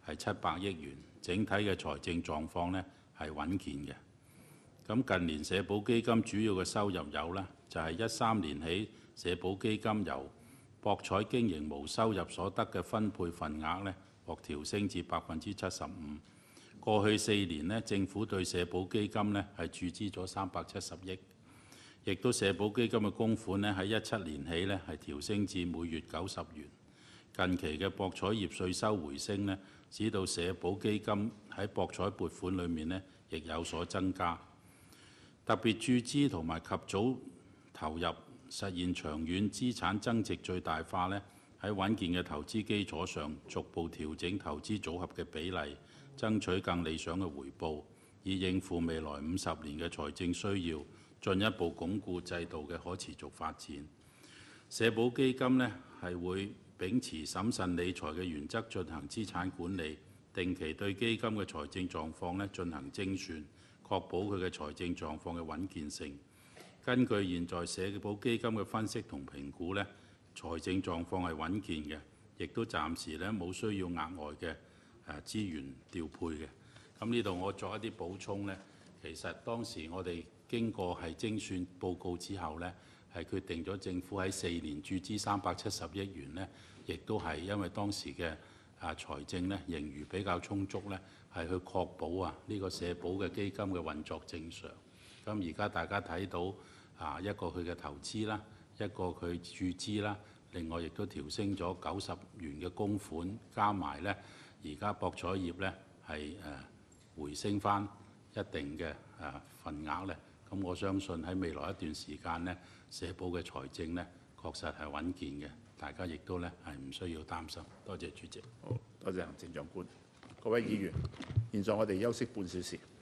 係700億元，整體嘅財政狀況呢係穩健嘅。咁近年社保基金主要嘅收入有呢，就係13年起社保基金由博彩經營無收入所得嘅分配份額呢，獲調升至75%。過去4年呢，政府對社保基金呢係注資咗370億，亦都社保基金嘅供款呢喺17年起呢係調升至每月90元。近期嘅博彩業稅收回升呢，使到社保基金喺博彩撥款裏面呢亦有所增加。特別注資同埋及早投入，實現長遠資產增值最大化呢，喺穩健嘅投資基礎上，逐步調整投資組合嘅比例，爭取更理想嘅回報，以應付未來50年嘅財政需要，進一步鞏固制度嘅可持續發展。社保基金呢係會秉持審慎理財嘅原則進行資產管理，定期對基金嘅財政狀況呢進行精算，確保佢嘅財政狀況嘅穩健性。根據現在社保基金嘅分析同評估呢，財政狀況係穩健嘅，亦都暫時呢冇需要額外嘅資源調配嘅。咁呢度我作一啲補充呢，其實當時我哋經過係精算報告之後呢，係決定咗政府喺4年注資370億元呢，亦都係因為當時嘅財政呢盈餘比較充足呢，係去確保呢個社保嘅基金嘅運作正常。咁而家大家睇到一個佢嘅投資啦，一個佢注資啦，另外亦都調升咗90元嘅供款，加埋呢而家博彩業呢係回升翻一定嘅份額呢。咁我相信喺未來一段時間呢，社保嘅財政呢確實係穩健嘅，大家亦都呢係唔需要擔心。多謝主席。 好，多謝行政長官。各位議員，現在我哋休息半小時。